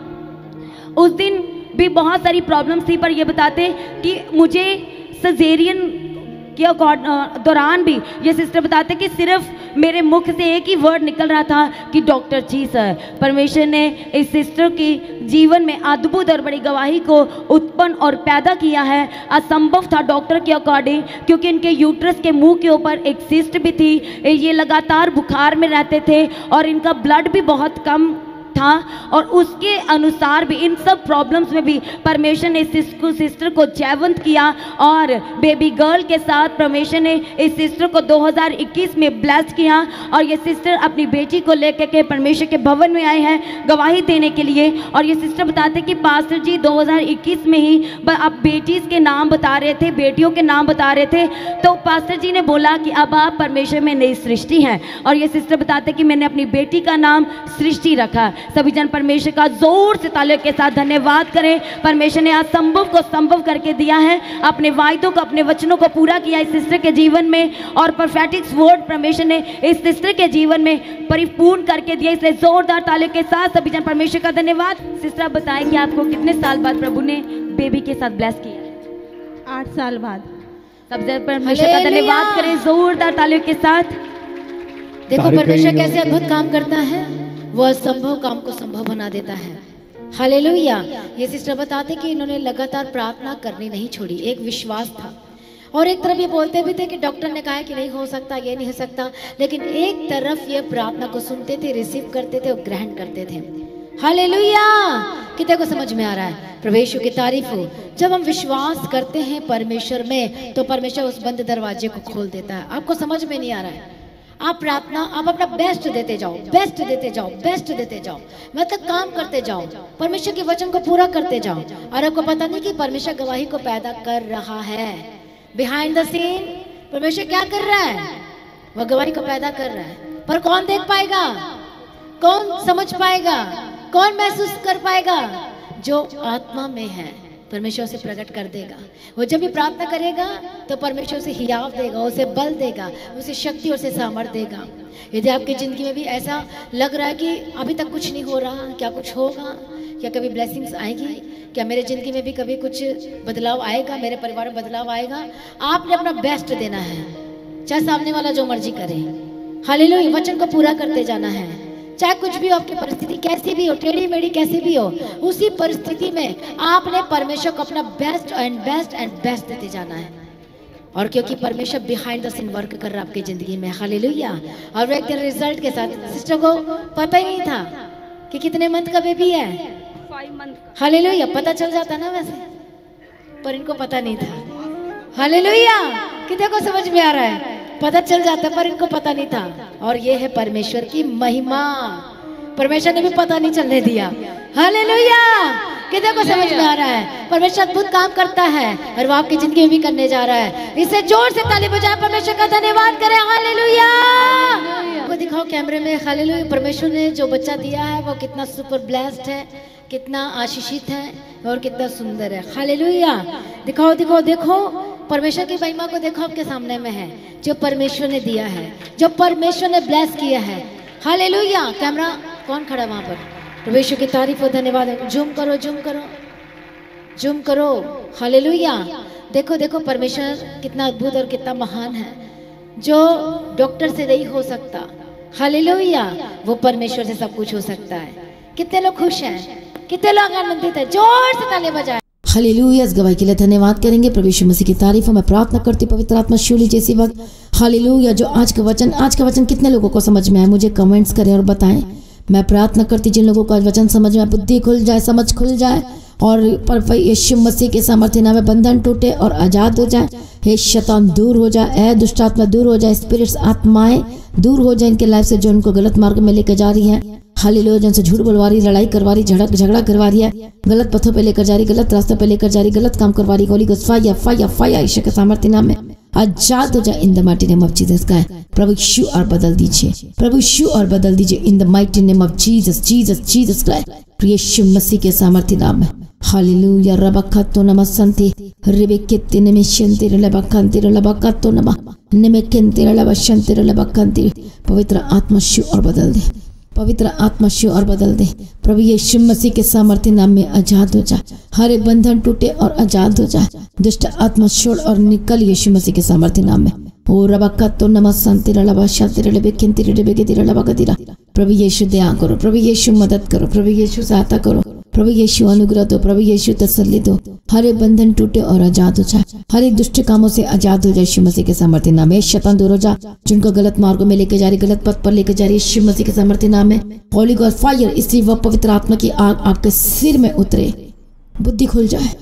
उस दिन भी बहुत सारी प्रॉब्लम्स थी, पर ये बताते कि मुझे सजेरियन के दौरान भी ये सिस्टर बताते कि सिर्फ मेरे मुख से एक ही वर्ड निकल रहा था कि डॉक्टर जी सर। परमेश्वर ने इस सिस्टर की जीवन में अद्भुत और बड़ी गवाही को उत्पन्न और पैदा किया है। असंभव था डॉक्टर के अकॉर्डिंग, क्योंकि इनके यूट्रस के मुंह के ऊपर एक सिस्ट भी थी, ये लगातार बुखार में रहते थे और इनका ब्लड भी बहुत कम था। और उसके अनुसार भी इन सब प्रॉब्लम्स में भी परमेश्वर ने इस सिस्टर को जयवंत किया और बेबी गर्ल के साथ परमेश्वर ने इस सिस्टर को दो हज़ार इक्कीस में ब्लेस किया। और ये सिस्टर अपनी बेटी को लेकर के परमेश्वर के भवन में आए हैं गवाही देने के लिए। और ये सिस्टर बताते कि पास्टर जी दो हज़ार इक्कीस में ही आप बेटीज़ के नाम बता रहे थे, बेटियों के नाम बता रहे थे, तो पास्टर जी ने बोला कि अब आप परमेश्वर में नई सृष्टि हैं। और ये सिस्टर बताते कि मैंने अपनी बेटी का नाम सृष्टि रखा। सभी जन परमेश्वर का जोर से तालियों के साथ धन्यवाद करें। परमेश्वर ने असंभव को संभव करके दिया है, अपने वायदों को, अपने वचनों को पूरा किया इस सिस्टर के जीवन में। और प्रोफेटिक वर्ड परमेश्वर ने इस सिस्टर के जीवन में परिपूर्ण करके दिया, इसलिए जोरदार तालियों के साथ सभी जन परमेश्वर का धन्यवाद। सिस्टर बताएं कि आपको कितने साल बाद प्रभु ने बेबी के साथ ब्लेस किया?
आठ साल बाद।
सब जन परमेश्वर का धन्यवाद करें जोरदार तालियों के साथ।
देखो परमेश्वर कैसे अद्भुत काम करता है, वो असंभव काम को संभव बना देता है। हालेलुया। ये सिस्टर बताते कि इन्होंने लगातार प्रार्थना करनी नहीं छोड़ी, एक विश्वास था। और एक तरफ ये बोलते भी थे कि डॉक्टर ने कहा कि नहीं हो सकता, ये नहीं हो सकता, लेकिन एक तरफ ये प्रार्थना को सुनते थे, रिसीव करते थे और ग्रहण करते थे। हालेलुया। कितने को समझ में आ रहा है? प्रभु की तारीफ हो। जब हम विश्वास करते हैं परमेश्वर में तो परमेश्वर उस बंद दरवाजे को खोल देता है। आपको समझ में नहीं आ रहा है? आप प्रार्थना, आप अपना बेस्ट देते जाओ, बेस्ट देते जाओ, बेस्ट देते जाओ, मतलब काम करते जाओ, परमेश्वर के वचन को पूरा करते जाओ। और आपको पता नहीं कि परमेश्वर गवाही को पैदा कर रहा है। बिहाइंड द सीन परमेश्वर क्या कर रहा है? वह गवाही को पैदा कर रहा है। पर कौन देख पाएगा? कौन समझ पाएगा? कौन महसूस कर पाएगा? जो आत्मा में है परमेश्वर से प्रकट कर देगा। वो जब भी प्रार्थना करेगा तो परमेश्वर से हियाव देगा, उसे बल देगा, उसे शक्ति और उसे सामर्थ देगा। यदि आपकी ज़िंदगी में भी ऐसा लग रहा है कि अभी तक कुछ नहीं हो रहा, क्या कुछ होगा? क्या कभी ब्लेसिंग्स आएगी? क्या मेरे ज़िंदगी में भी कभी कुछ बदलाव आएगा? मेरे परिवार में बदलाव आएगा? आपने अपना बेस्ट देना है, चाहे सामने वाला जो मर्जी करे। हालेलुया। वचन को पूरा करते जाना है, चाहे कुछ भी हो, आपकी परिस्थिति कैसी भी हो, टेढ़ी मेढ़ी कैसी भी हो, उसी परिस्थिति में आपने परमेश्वर को अपना best and best and best देते जाना है। और क्योंकि परमेश्वर बिहाइंड द सीन वर्क कर रहा है आपकी जिंदगी में। हालेलुया। और एक दिन रिजल्ट के साथ सिस्टर को पता ही नहीं था कि कितने मंथ का बेबी है,
फाइव मंथ का।
हालेलुया। पता चल जाता ना वैसे, पर इनको पता नहीं था। हालेलुया। कितने को समझ में आ रहा है? पता चल जाता पर इनको पता नहीं था। और ये है परमेश्वर की महिमा। परमेश्वर ने भी पता नहीं चलने दिया। हालेलुया। कितने को समझ में आ रहा है? परमेश्वर अद्भुत काम करता है और वो आपकी जिंदगी में भी करने जा रहा है। इसे जोर से ताली बजाएं, परमेश्वर का धन्यवाद करें। हालेलुया। वो दिखाओ कैमरे में। हालेलुया। परमेश्वर ने जो बच्चा दिया है वो कितना सुपर ब्लेस्ड है, कितना आशीषित है और कितना सुंदर है। हालेलुया। दिखाओ दिखाओ देखो, परमेश्वर की महिमा को देखो, आपके सामने में है जो परमेश्वर ने दिया है, जो परमेश्वर ने ब्लेस किया है। हालेलुया। कैमरा कौन खड़ा वहां पर? परमेश्वर की तारीफ और धन्यवाद। जूम करो, जूम करो, जूम करो। हालेलुया। देखो देखो परमेश्वर कितना अद्भुत और कितना महान है, जो डॉक्टर से नहीं हो सकता। हालेलुया। वो परमेश्वर से सब कुछ हो सकता है। कितने लोग खुश हैं? कितने लोग आनंदित हैं? जोर से ताली बजाएं।
हालेलुया। इस गवाही के लिए धन्यवाद करेंगे। प्रभु यीशु मसीह की तारीफ में प्रार्थना करती पवित्र आत्मा शिवली जैसी वक्त। हालेलुया। जो आज का वचन, आज का वचन कितने लोगों को समझ में आया मुझे कमेंट्स करें और बताएं। मैं प्रार्थना करती जिन लोगों का वचन समझ में, बुद्धि खुल जाए, समझ खुल जाए और पर यीशु मसीह के सामर्थ्य नाम में बंधन टूटे और आजाद हो जाए। हे शैतान दूर हो जाए, ए दुष्ट आत्मा दूर हो जाए, स्पिरिट्स आत्माएं दूर हो जाए इनके लाइफ से जो उनको गलत मार्ग में लेकर जा रही है। हालेलुया। जिनसे झूठ बोलवा रही, लड़ाई करवा रही, झड़क झगड़ा करवा रही है, गलत पथों पे लेकर जा रही, गलत रास्ते पे लेकर जा रही, गलत काम करवा रही, Holy Ghost fire fire fire Yeshu के सामर्थ्य नाम में आजाद हो जाए in the mighty name of Jesus Christ. प्रभु यीशु और बदल दीजिए, प्रभु यीशु और बदल दीजिए in the mighty name of Jesus Jesus Jesus Christ. Yeshu Masih के सामर्थ्य नाम में हालेलुया। रबकतो नमस्संति रिबेकेते नमेशंति रलबकंति रलबकतो नम नमेकेंति रलबशंति रलबकंति। पवित्र आत्मा शु और बदल दे, पवित्र आत्मा शु और बदल दे। प्रभु यीशु मसीह के सामर्थ्य नाम में आजाद हो जाए, हर एक बंधन टूटे और आजाद हो जाए। दुष्ट आत्मा छोड़ और निकल यीशु मसीह के सामर्थ्य नाम में। ओ रबकतो नमस्संति रलबशंति रलबेकेंति रलबेकेंति रलबकतिरा। प्रभु यीशु दया करो, प्रभु यीशु मदद करो, प्रभु यीशु सहायता करो, प्रभु यीशु अनुग्रह दो, प्रभु यीशु तसल्ली दो। हर एक बंधन टूटे और आजाद हो जाए, हर एक दुष्ट कामों से आजाद हो जाए यीशु मसीह के सामर्थ्य नाम में। शैतान दूर हो जा, जिनको गलत मार्गों में लेके जा रही, गलत पथ पर लेके जा रही यीशु मसीह के सामर्थ्य नाम में। होली गॉड फायर, इसलिए वह पवित्र आत्मा की आग आपके सिर में उतरे, बुद्धि खुल जाए,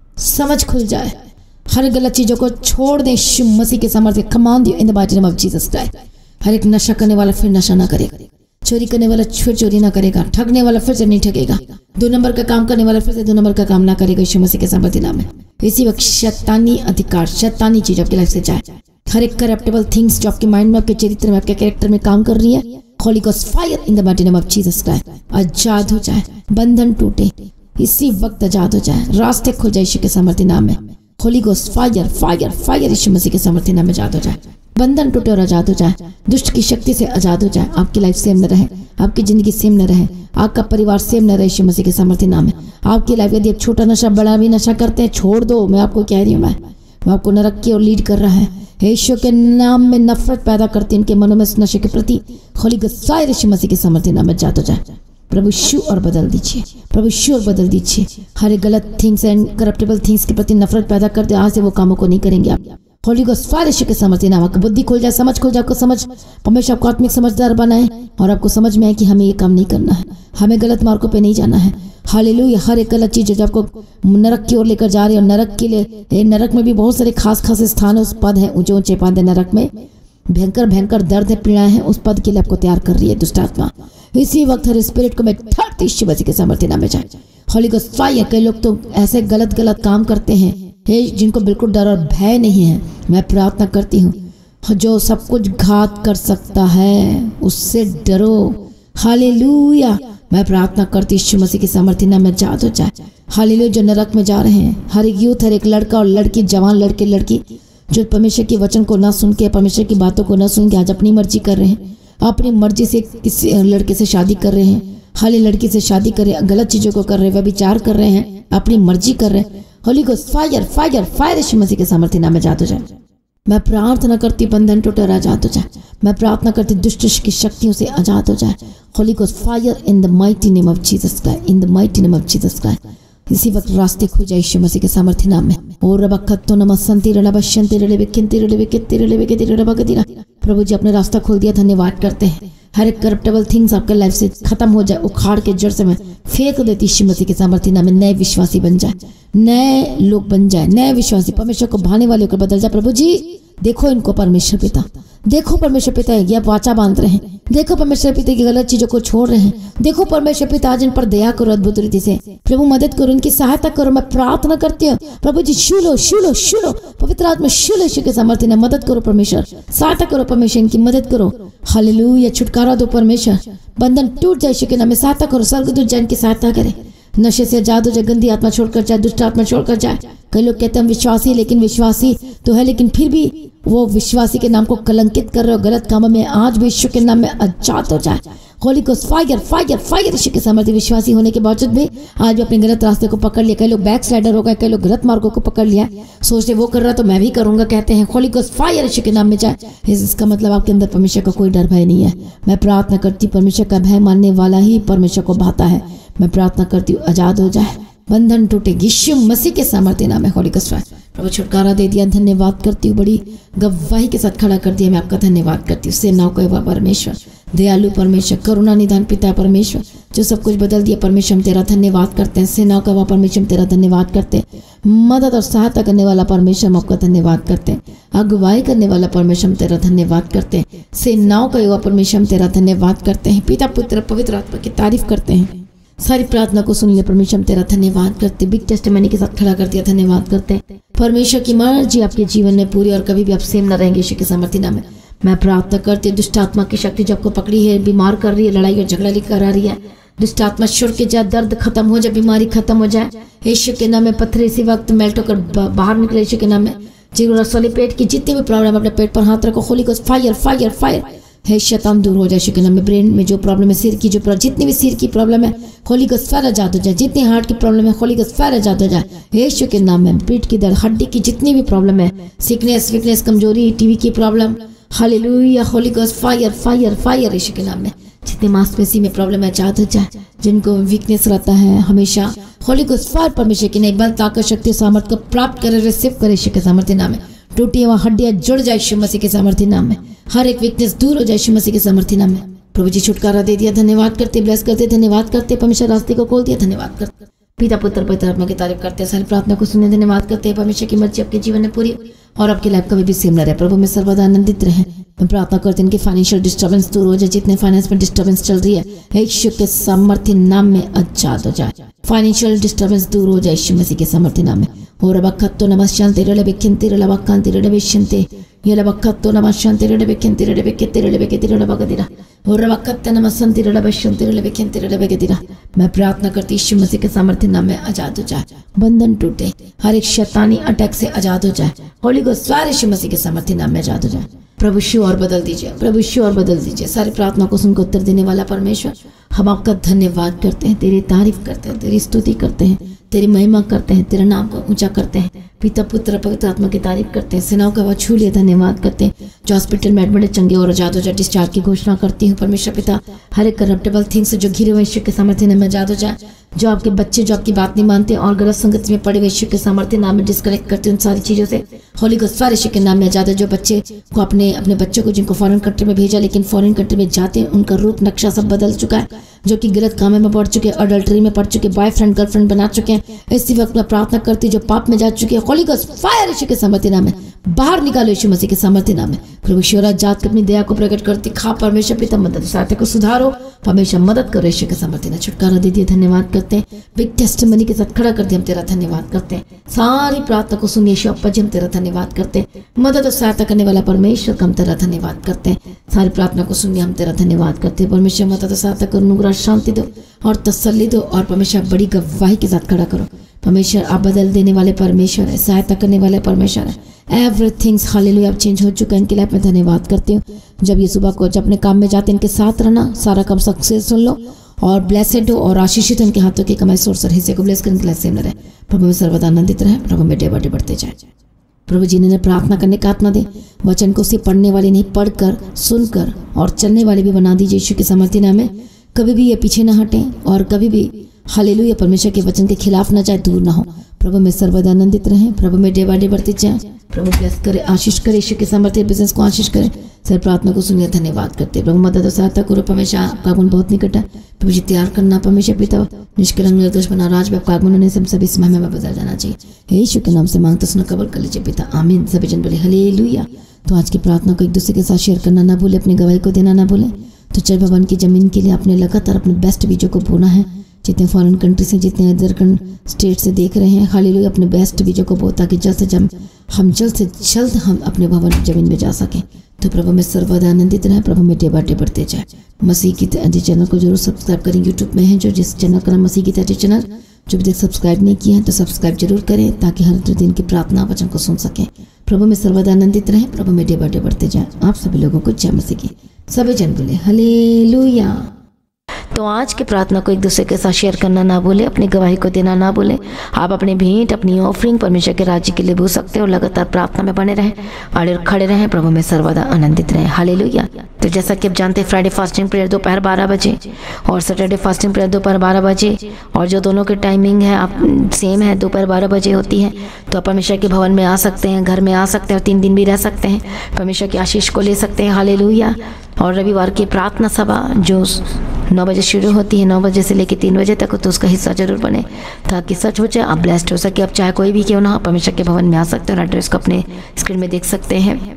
समझ खुल जाए, हर गलत चीजों को छोड़ दे यीशु मसीह के सामर्थ्य। Command you in the mighty name of Jesus Christ. हर एक नशा करने वाला फिर नशा ना करेगा, चोरी करने वाला फिर चोरी ना करेगा, ठगने वाला फिर से नहीं ठगेगा, दो नंबर का काम करने वाला फिर से दो नंबर का काम ना करेगा यीशु मसीह के सामर्थ्य नाम में। इसी वक्त शैतानी अधिकार, शैतानी चीज आपकी लाइफ से जाए। हर एक करप्टेबल थिंग्स जो आपके माइंड में, आपके चरित्र में, आपके कैरेक्टर में काम कर रही है, Holy Ghost fire in the mighty name of Jesus Christ. आजाद हो जाए, बंधन टूटे, इसी वक्त आजाद हो जाए, रास्ते खुल जाए यीशु के सामर्थ्य नाम में। Holy Ghost fire fire fire Yeshu Masih के सामर्थ्य नाम में आजाद हो जाए, बंधन टूटे और आजाद हो जाए, दुष्ट की शक्ति से आजाद हो जाए। आपकी लाइफ सेम न रहे, आपकी जिंदगी सेम न रहे, आपका परिवार सेम न रहे यीशु मसीह के सामर्थ्य नाम में। आपकी लाइफ यदि आप छोटा नशा बड़ा भी नशा करते हैं, छोड़ दो। मैं आपको कह रही हूँ, मैं वो आपको नरक की ओर लीड कर रहा है। यीशु के नाम में नफरत पैदा करते इनके मनों में इस नशे के प्रति। Holy Ghost fire Yeshu Masih के सामर्थ्य नाम में आजाद हो जाए। प्रभु यीशु और बदल दीजिए, प्रभु यीशु और बदल दीजिए। हर एक गलत थिंग्स एंड करप्टेबल थिंग्स के प्रति नफरत पैदा करते, आज से वो कामों को नहीं करेंगे आप। होली गॉस्ट फायर यीशु के सामर्थ्य नाम, आपकी बुद्धि खुल जाए, समझ खुल जाए, आपको समझ, परमेश्वर आपको आत्मिक समझदार बनाए और आपको समझ में आए कि हमें ये काम नहीं करना है, हमें गलत मार्गों पे नहीं जाना है। हालेलुया। हर एक गलत चीज जो आपको नरक की ओर लेकर जा रही है, और नरक के लिए, नरक में भी बहुत सारे खास खास स्थान, उस पद है, ऊंचे ऊंचे पद है नरक में, भयंकर भयंकर दर्द है, पीड़ाएं हैं, उस पद के लिए आपको तैयार कर रही है दुष्ट आत्मा। इसी वक्त हर स्पिरिट को मैं ठाड़ती यीशु मसीह के सामर्थ्य नाम में जाए। Holy Ghost fire. कई लोग तो ऐसे गलत गलत काम करते हैं जिनको बिल्कुल डर और भय नहीं है। मैं प्रार्थना करती हूँ, जो सब कुछ घात कर सकता है उससे डरो। हालेलुया। मैं प्रार्थना करती यीशु मसीह के सामर्थ्य नाम में आजाद हो जाए। हालेलुया। जो नरक में जा रहे हैं, हर एक यूथ, हर एक लड़का और लड़की, जवान लड़के लड़की जो परमेश्वर के वचन को ना सुन के, परमेश्वर की बातों को ना सुन के आज अपनी मर्जी कर रहे हैं, अपनी मर्जी से किसी लड़के से शादी कर रहे हैं, हाले लड़की से शादी कर रहे हैं, गलत चीजों को कर रहे हैं, व्यभिचार कर रहे हैं, अपनी मर्जी कर रहे हैं। Holy Ghost fire fire fire Yeshu Masih के सामर्थ्य नाम में आजाद हो जाए। मैं प्रार्थना करती बंधन टूटे और आजाद हो जाए। मैं प्रार्थना करती दुष्ट की शक्तियों से आजाद हो जाए। Holy Ghost fire in the mighty name of Jesus Christ, in the mighty name of Jesus Christ. इसी वक्त रास्ते खुल जाए यीशु मसीह के सामर्थ्य नाम में। ओ रबकतो नमस्संति रलबशंति रलबेकेंति रलबेकेंति रलबेकेंति रलबकतिरा। प्रभु जी अपने रास्ता खोल दिया, धन्यवाद करते हैं। हर एक करप्टेबल थिंग्स आपके लाइफ से खत्म हो जाए, उखाड़ के जड़ से मैं फेंक देती यीशु मसीह के सामर्थ्य नाम में। नए विश्वासी बन जाए, नए लोग बन जाए, नए विश्वासी परमेश्वर को भाने वाले होकर बदल जाए। प्रभु जी देखो इनको, परमेश्वर पिता देखो, परमेश्वर पिता ये आप वाचा बांध रहे हैं, देखो परमेश्वर पिता की गलत चीजों को छोड़ रहे हैं, देखो परमेश्वर पिता आज इन पर दया करो अद्भुत रीति से। प्रभु मदद करो, इनकी सहायता करो। मैं प्रार्थना करती हूँ प्रभु जी, शुलो शुलो शुलो पवित्र आत्मा शुलो यीशु के सामर्थ्य नाम मदद करो परमेश्वर, सहायता करो परमेश्वर, इनकी मदद करो। हालेलुया। छुटकारा दो परमेश्वर, बंधन टूट जाए यीशु के नाम में, सहायता करो। स्वर्गदूत जाए इनकी सहायता करे, नशे से आजाद हो जाए, गंदी आत्मा छोड़कर जाए, दुष्ट आत्मा छोड़कर जाए। कई लोग कहते हैं हम विश्वासी, लेकिन विश्वासी तो है, लेकिन फिर भी वो विश्वासी के नाम को कलंकित कर रहे हो गलत कामों में। आज भी यीशु के नाम में आजाद हो जाए। Holy Ghost fire fire fire Yeshu के सामर्थ्य। विश्वासी होने के बावजूद भी आज भी अपने गलत रास्ते को पकड़ लिया। कई लोग बैक स्लाइडर हो गए, कई लोग गलत मार्गों को पकड़ लिया, सोचते वो कर रहा तो मैं भी करूंगा, कहते हैं। होली गॉस्ट फायर यीशु के नाम में जाए। इसका मतलब आपके अंदर परमेश्वर का कोई डर भय नहीं है। मैं प्रार्थना करती परमेश्वर का भय मानने वाला ही परमेश्वर को भाता है। मैं प्रार्थना करती हूँ आजाद हो जाए, बंधन टूटे यीशु मसीह के सामर्थ्य नाम है। Holy Ghost fire. प्रभु छुटकारा दे दिया, धन्यवाद करती हूँ, बड़ी गवाही के साथ खड़ा कर दिया। मैं आपका धन्यवाद करती हूँ। सेनाओं का यहोवा परमेश्वर, दयालु परमेश्वर, करुणा निधान पिता परमेश्वर, जो सब कुछ बदल दिया परमेश्वर, हम तेरा धन्यवाद करते हैं। सेनाओं का यहोवा परमेश्वर, हम तेरा धन्यवाद करते हैं। मदद और सहायता करने वाला परमेश्वर, हम आपका धन्यवाद करते हैं। अगुवाई करने वाला परमेश्वर, हम तेरा धन्यवाद करते हैं। सेनाओं का यहोवा परमेश्वर, हम तेरा धन्यवाद करते हैं। पिता पुत्र पवित्र आत्मा की तारीफ करते हैं। सारी प्रार्थना को सुन लिया परमेश्वर, हम तेरा धन्यवाद करते, बिग टेस्टिमनी के साथ खड़ा कर दिया, धन्यवाद करते परमेश्वर की मर्जी आपके जीवन में पूरी और कभी भी आप सेम न रहेंगे यीशु के सामर्थ्य नाम में। मैं प्रार्थना करती हूँ दुष्ट आत्मा की शक्ति जो आपको पकड़ी है, बीमार कर रही है, लड़ाई और झगड़ा लेकर आ रही है, दुष्ट आत्मा छोड़ के जाए, दर्द खत्म हो जाए, बीमारी खत्म हो जाए यीशु के नाम में। पत्थर इसी वक्त मेल्ट होकर बाहर निकले यीशु के नाम में। जिन रसोली पेट की जितनी भी प्रॉब्लम, अपने पेट पर हाथ रखो, Holy Ghost fire fire fire, हे शैतान दूर हो जाए यीशु के नाम में। ब्रेन में जो प्रॉब्लम है, सिर की जो जितनी भी सिर की प्रॉब्लम है, होली गोस्ट फायर आजाद हो जाए। जितनी हार्ट की प्रॉब्लम है, होली गोस्ट फायर आजाद हो जाए यीशु के नाम में। पीठ की दर्द, हड्डी की जितनी भी प्रॉब्लम है, सिकनेस वीकनेस, कमजोरी, टीवी की problem, hallelujah, Holy Ghost fire fire fire Yeshu के नाम में। जितने मांसपेशी में प्रॉब्लम है आजाद हो जाए, जिनको वीकनेस रहता है हमेशा, होली गोस्ट फायर परमेश्वर की नई बल ताकत शक्ति सामर्थ्य को प्राप्त करे, रिसीव करे यीशु के सामर्थ्य नाम में। टूटी हुआ हड्डियां जुड़ जाए यीशु मसीह के सामर्थ्य नाम में। हर एक वीकनेस दूर हो जाए यीशु मसीह के सामर्थ्य नाम में। प्रभु जी छुटकारा दे दिया, धन्यवाद करते, ब्लेस करते, धन्यवाद करते, परमेश्वर रास्ते को खोल दिया, धन्यवाद करते, पिता पुत्र पवित्र आत्मा की तारीफ करते हैं। सारी प्रार्थना को सुनने धन्यवाद करते हैं। परमेश्वर की मर्जी आपके जीवन में पूरी और आपकी लाइफ कभी भी सेम न रहे। प्रभु में सर्वदा आनंदित रहे। मैं प्रार्थना करते हैं इनकी फाइनेंशियल डिस्टर्बेंस दूर हो जाए, जितने फाइनेंस में डिस्टर्बेंस चल रही है यीशु के सामर्थ्य नाम में आजाद हो जाए। फाइनेंशियल डिस्टर्बेंस दूर हो जाए यीशु मसीह के सामर्थ्य नाम में। और रबक्कतो नमस्यांते रबेकिंते रबक्कांते रबेशिंते ये रबक्कतो नमस्यांते रबेकिंते रबेकिंते रबेकिंते रबगदिरा और रबक्कतो नमस्यांते रबेशिंते रबेकिंते रबगदिरा। मैं प्रार्थना करती यीशु मसीह के सामर्थ्य नाम में आजाद हो जाए, बंधन टूटे, हर एक शैतानी अटैक से आजाद हो जाए। Holy Ghost fire Yeshu Masih के सामर्थ्य नाम में आजाद हो जाए। प्रभु यीशु और बदल दीजिए, प्रभु यीशु और बदल दीजिए। सारी प्रार्थना को सुनकर उत्तर देने वाला परमेश्वर, हम आपका धन्यवाद करते हैं, तेरी तारीफ करते हैं, तेरी स्तुति करते हैं, तेरी महिमा करते हैं, तेरे नाम को ऊंचा करते हैं। पिता पुत्र पवित्र आत्मा की तारीफ करते हैं। सेनाओं का छू लिए धन्यवाद करते हैं। जो हॉस्पिटल में एडमिट चंगे और आजाद हो जाए, डिस्चार्ज की घोषणा करती हूँ परमेश्वर पिता। हर एक करप्टेबल थिंग्स जो घिरे हुए यीशु के सामर्थ्य नाम में आजाद हो जाए। जो आपके बच्चे जो आपकी बात नहीं मानते और गलत संगत में पड़े हुए यीशु के सामर्थ्य नाम में डिस्कनेक्ट करते हैं उन सारी चीजों से होली गोस्ट फायर यीशु के नाम में आजाद है। जो बच्चे को अपने अपने बच्चों को जिनको फॉरेन कंट्री में भेजा लेकिन फॉरेन कंट्री में जाते हैं उनका रूप नक्शा सब बदल चुका है, जो कि गलत कामों में पड़ चुके, अडल्टरी में पड़ चुके, बॉयफ्रेंड गर्लफ्रेंड बना चुके हैं, इसी वक्त मैं प्रार्थना करती जो पाप में जा चुके हैं होली गोस्ट फायर यीशु के सामर्थ्य नाम में बाहर निकालो यीशु मसीह के सामर्थ्य नाम में। प्रभु ईश्वर जात अपनी दया को प्रकट करती खा परमेश्वर पिता मदद सहायता को सुधारो, परमेश्वर मदद करो यीशु के सामर्थ्य नाम। छुटकारा दे दिए, धन्यवाद करते हैं। बिग टेस्टिमनी के साथ खड़ा कर दिया, हम तेरा धन्यवाद करते हैं। सारी प्रार्थना को सुनिए यीशु अप्पा जी, हम तेरा धन्यवाद करते हैं। मदद और सहायता करने वाला परमेश्वर का हम तेरा धन्यवाद करते हैं। सारी प्रार्थना को सुनिए, हम तेरा धन्यवाद करते हैं। परमेश्वर मदद और सहायता करो, अनुग्रह शांति दो और तसल्ली दो और परमेश्वर बड़ी गवाही के साथ खड़ा करो। परमेश्वर आप बदल देने वाले परमेश्वर है, सहायता करने वाले परमेश्वर है। एवरीथिंग्स हालेलुया अब चेंज हो चुका है इनकी लाइफ में। धन्यवाद करती हूँ। जब ये सुबह को जब अपने काम में जाते हैं इनके साथ रहना, सारा काम सक्सेस सुन लो और ब्लेसेड हो और आशीषित उनके हाथों की कमाई सोर्स और हिस्से को ब्लेस कर इनकी लाइफ से रहे। प्रभु में सर्वदा आनंदित रहे, प्रभु में डे बाय बढ़ते जाए। प्रभु जी ने प्रार्थना करने का आत्मा दे, वचन को सिर्फ पढ़ने वाली नहीं पढ़कर सुनकर और चलने वाले भी बना दीजिए यीशु के सामर्थ्य नाम में। कभी भी ये पीछे ना हटें और कभी भी हालेलुया परमेश्वर के वचन के खिलाफ ना जाए, दूर ना हो। प्रभु में सर्वदा आनंदित रहें, प्रभु में डे बाय डे बढ़ते जाए। प्रभु ब्लेस करे, आशीष करे, यीशु के सामर्थ्य बिजनेस को आशीष करे। सर प्रार्थना को सुनिए, धन्यवाद करते। प्रभु मदद और सहायता करो, परमेश्वर आपका गुण बहुत निकट है। प्रभु जी तैयार करना परमेश्वर पिता, निष्कलंक निर्दोष बना राज में आपका आगमन होने से हम सभी इस महिमा में बदल जाना चाहिए। यीशु के नाम से मांगते सुनो, कबूल कर लीजिए पिता, आमीन। सभी जन बोले हालेलुया। तो आज की प्रार्थना को एक दूसरे के साथ शेयर करना ना भूले, अपनी गवाही को देना ना भूले। तो चल भवन की जमीन के लिए आपने लगातार अपने बेस्ट बीजों को बोना है। जितने फॉरेन कंट्री से, जितने अदर स्टेट से देख रहे हैं, हालेलुया अपने बेस्ट बीजों को बो, ताकि जल्द से जल्द हम जल्द से जल्द हम अपने भवन जमीन में जा सकें। तो प्रभु में सर्वदा आनंदित रहे, प्रभु में डे बाय डे बढ़ते जाए। मसीह की तहरीर चैनल को जरूर सब्सक्राइब करें। यूट्यूब में है जो जिस चैनल का नाम मसीह की तहरीर चैनल, जो भी तक सब्सक्राइब नहीं किया है तो सब्सक्राइब जरूर करें, ताकि हर दिन की प्रार्थना वचन को सुन सकें। प्रभु में सर्वदा आनंदित रहे, प्रभु में डे बाय डे बढ़ते जाए। आप सभी लोगों को जय मसीह की। सभी जन बोले हालेलुया।
तो आज की प्रार्थना को एक दूसरे के साथ शेयर करना ना भूले, अपनी गवाही को देना ना भूले। आप अपनी भेंट, अपनी ऑफरिंग परमेश्वर के राज्य के लिए भूल सकते हो। लगातार प्रार्थना में बने रहें, अड़े खड़े रहें, प्रभु में सर्वदा आनंदित रहें। हालेलुया। तो जैसा कि आप जानते हैं, फ्राइडे फास्टिंग प्रेयर दोपहर बारह बजे और सैटरडे फास्टिंग प्रेयर दोपहर बारह बजे, और जो दोनों की टाइमिंग है आप सेम है, दोपहर बारह बजे होती है। तो आप परमेश्वर के भवन में आ सकते हैं, घर में आ सकते हैं और तीन दिन भी रह सकते हैं, परमेश्वर की आशीष को ले सकते हैं। हालेलुया। और रविवार की प्रार्थना सभा जो नौ बजे शुरू होती है, नौ बजे से लेकर तीन बजे तक, तो उसका हिस्सा जरूर बने ताकि सच हो जाए, आप ब्लेस्ड हो सके। आप चाहे कोई भी क्यों ना, परमेश्वर के भवन में आ सकते हैं और एड्रेस को अपने स्क्रीन में देख सकते हैं।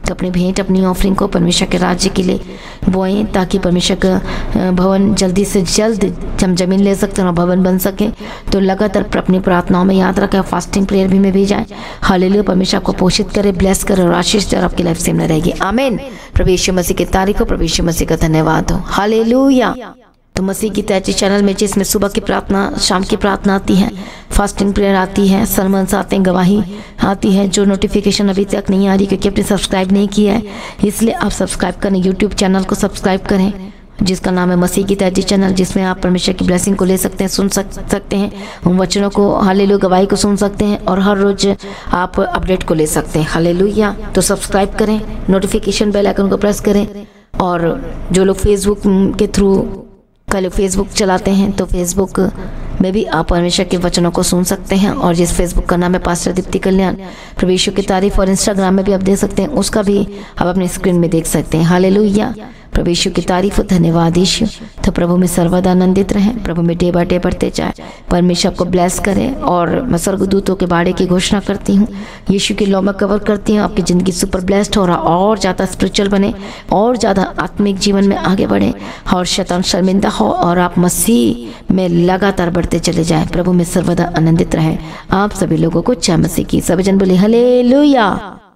तो अपनी भेंट अपनी ऑफरिंग को परमेश्वर के राज्य के लिए बोएं, ताकि परमेश्वर का भवन जल्दी से जल्द हम जमीन ले सकते हैं और भवन बन सके। तो लगातार अपनी प्रार्थनाओं में याद रखें, फास्टिंग प्रेयर भी में भी जाए। हालेलुया, परमेश्वर आपको पोषित करे, ब्लेस करे और आशीष दे और आपकी लाइफ सेम रहेगी। आमीन। प्रभु यीशु मसीह की तारीफ हो, प्रभु यीशु मसीह का धन्यवाद हो। हालेलुया। तो मसीह की तैची चैनल में जिसमें सुबह की प्रार्थना, शाम की प्रार्थना आती है, फास्टिंग प्रेयर आती है, सरमन्स आते हैं, गवाही आती है, जो नोटिफिकेशन अभी तक नहीं आ रही क्योंकि आपने सब्सक्राइब नहीं किया है, इसलिए आप सब्सक्राइब करें, यूट्यूब चैनल को सब्सक्राइब करें जिसका नाम है मसीह की तैची चैनल, जिसमें आप परमेश्वर की ब्लेसिंग को ले सकते हैं, सुन सक, सकते हैं उन वचनों को, हालेलुया, गवाही को सुन सकते हैं और हर रोज आप अपडेट को ले सकते हैं। हालेलुया। तो सब्सक्राइब करें, नोटिफिकेशन बेल आइकन को प्रेस करें। और जो लोग फेसबुक के थ्रू कल फेसबुक चलाते हैं तो फेसबुक में भी आप परमेश्वर के वचनों को सुन सकते हैं, और जिस फेसबुक का नाम है पास्टर दीप्ति कल्याण, प्रभु यीशु की तारीफ, और इंस्टाग्राम में भी आप देख सकते हैं, उसका भी आप अपने स्क्रीन में देख सकते हैं। हालेलुया, प्रभु यीशु की तारीफ, धन्यवाद यीशु। तो प्रभु में सर्वदा आनंदित रहें, प्रभु में डे बाय डे बढ़ते जाए, परमेश्वर आपको ब्लेस करे। और मैं स्वर्गदूतों के बाड़े की घोषणा करती हूँ, यीशु की लौ में कवर करती हूँ, आपकी ज़िंदगी सुपर ब्लेस्ड हो रहा, और ज़्यादा स्पिरिचुअल बने, और ज़्यादा आत्मिक जीवन में आगे बढ़े, और शैतान शर्मिंदा हो, और आप मसीह में लगातार बढ़ते चले जाएं। प्रभु में सर्वदा आनंदित रहे। आप सभी लोगों को जय मसीह की। सभी जन बोले हालेलुया।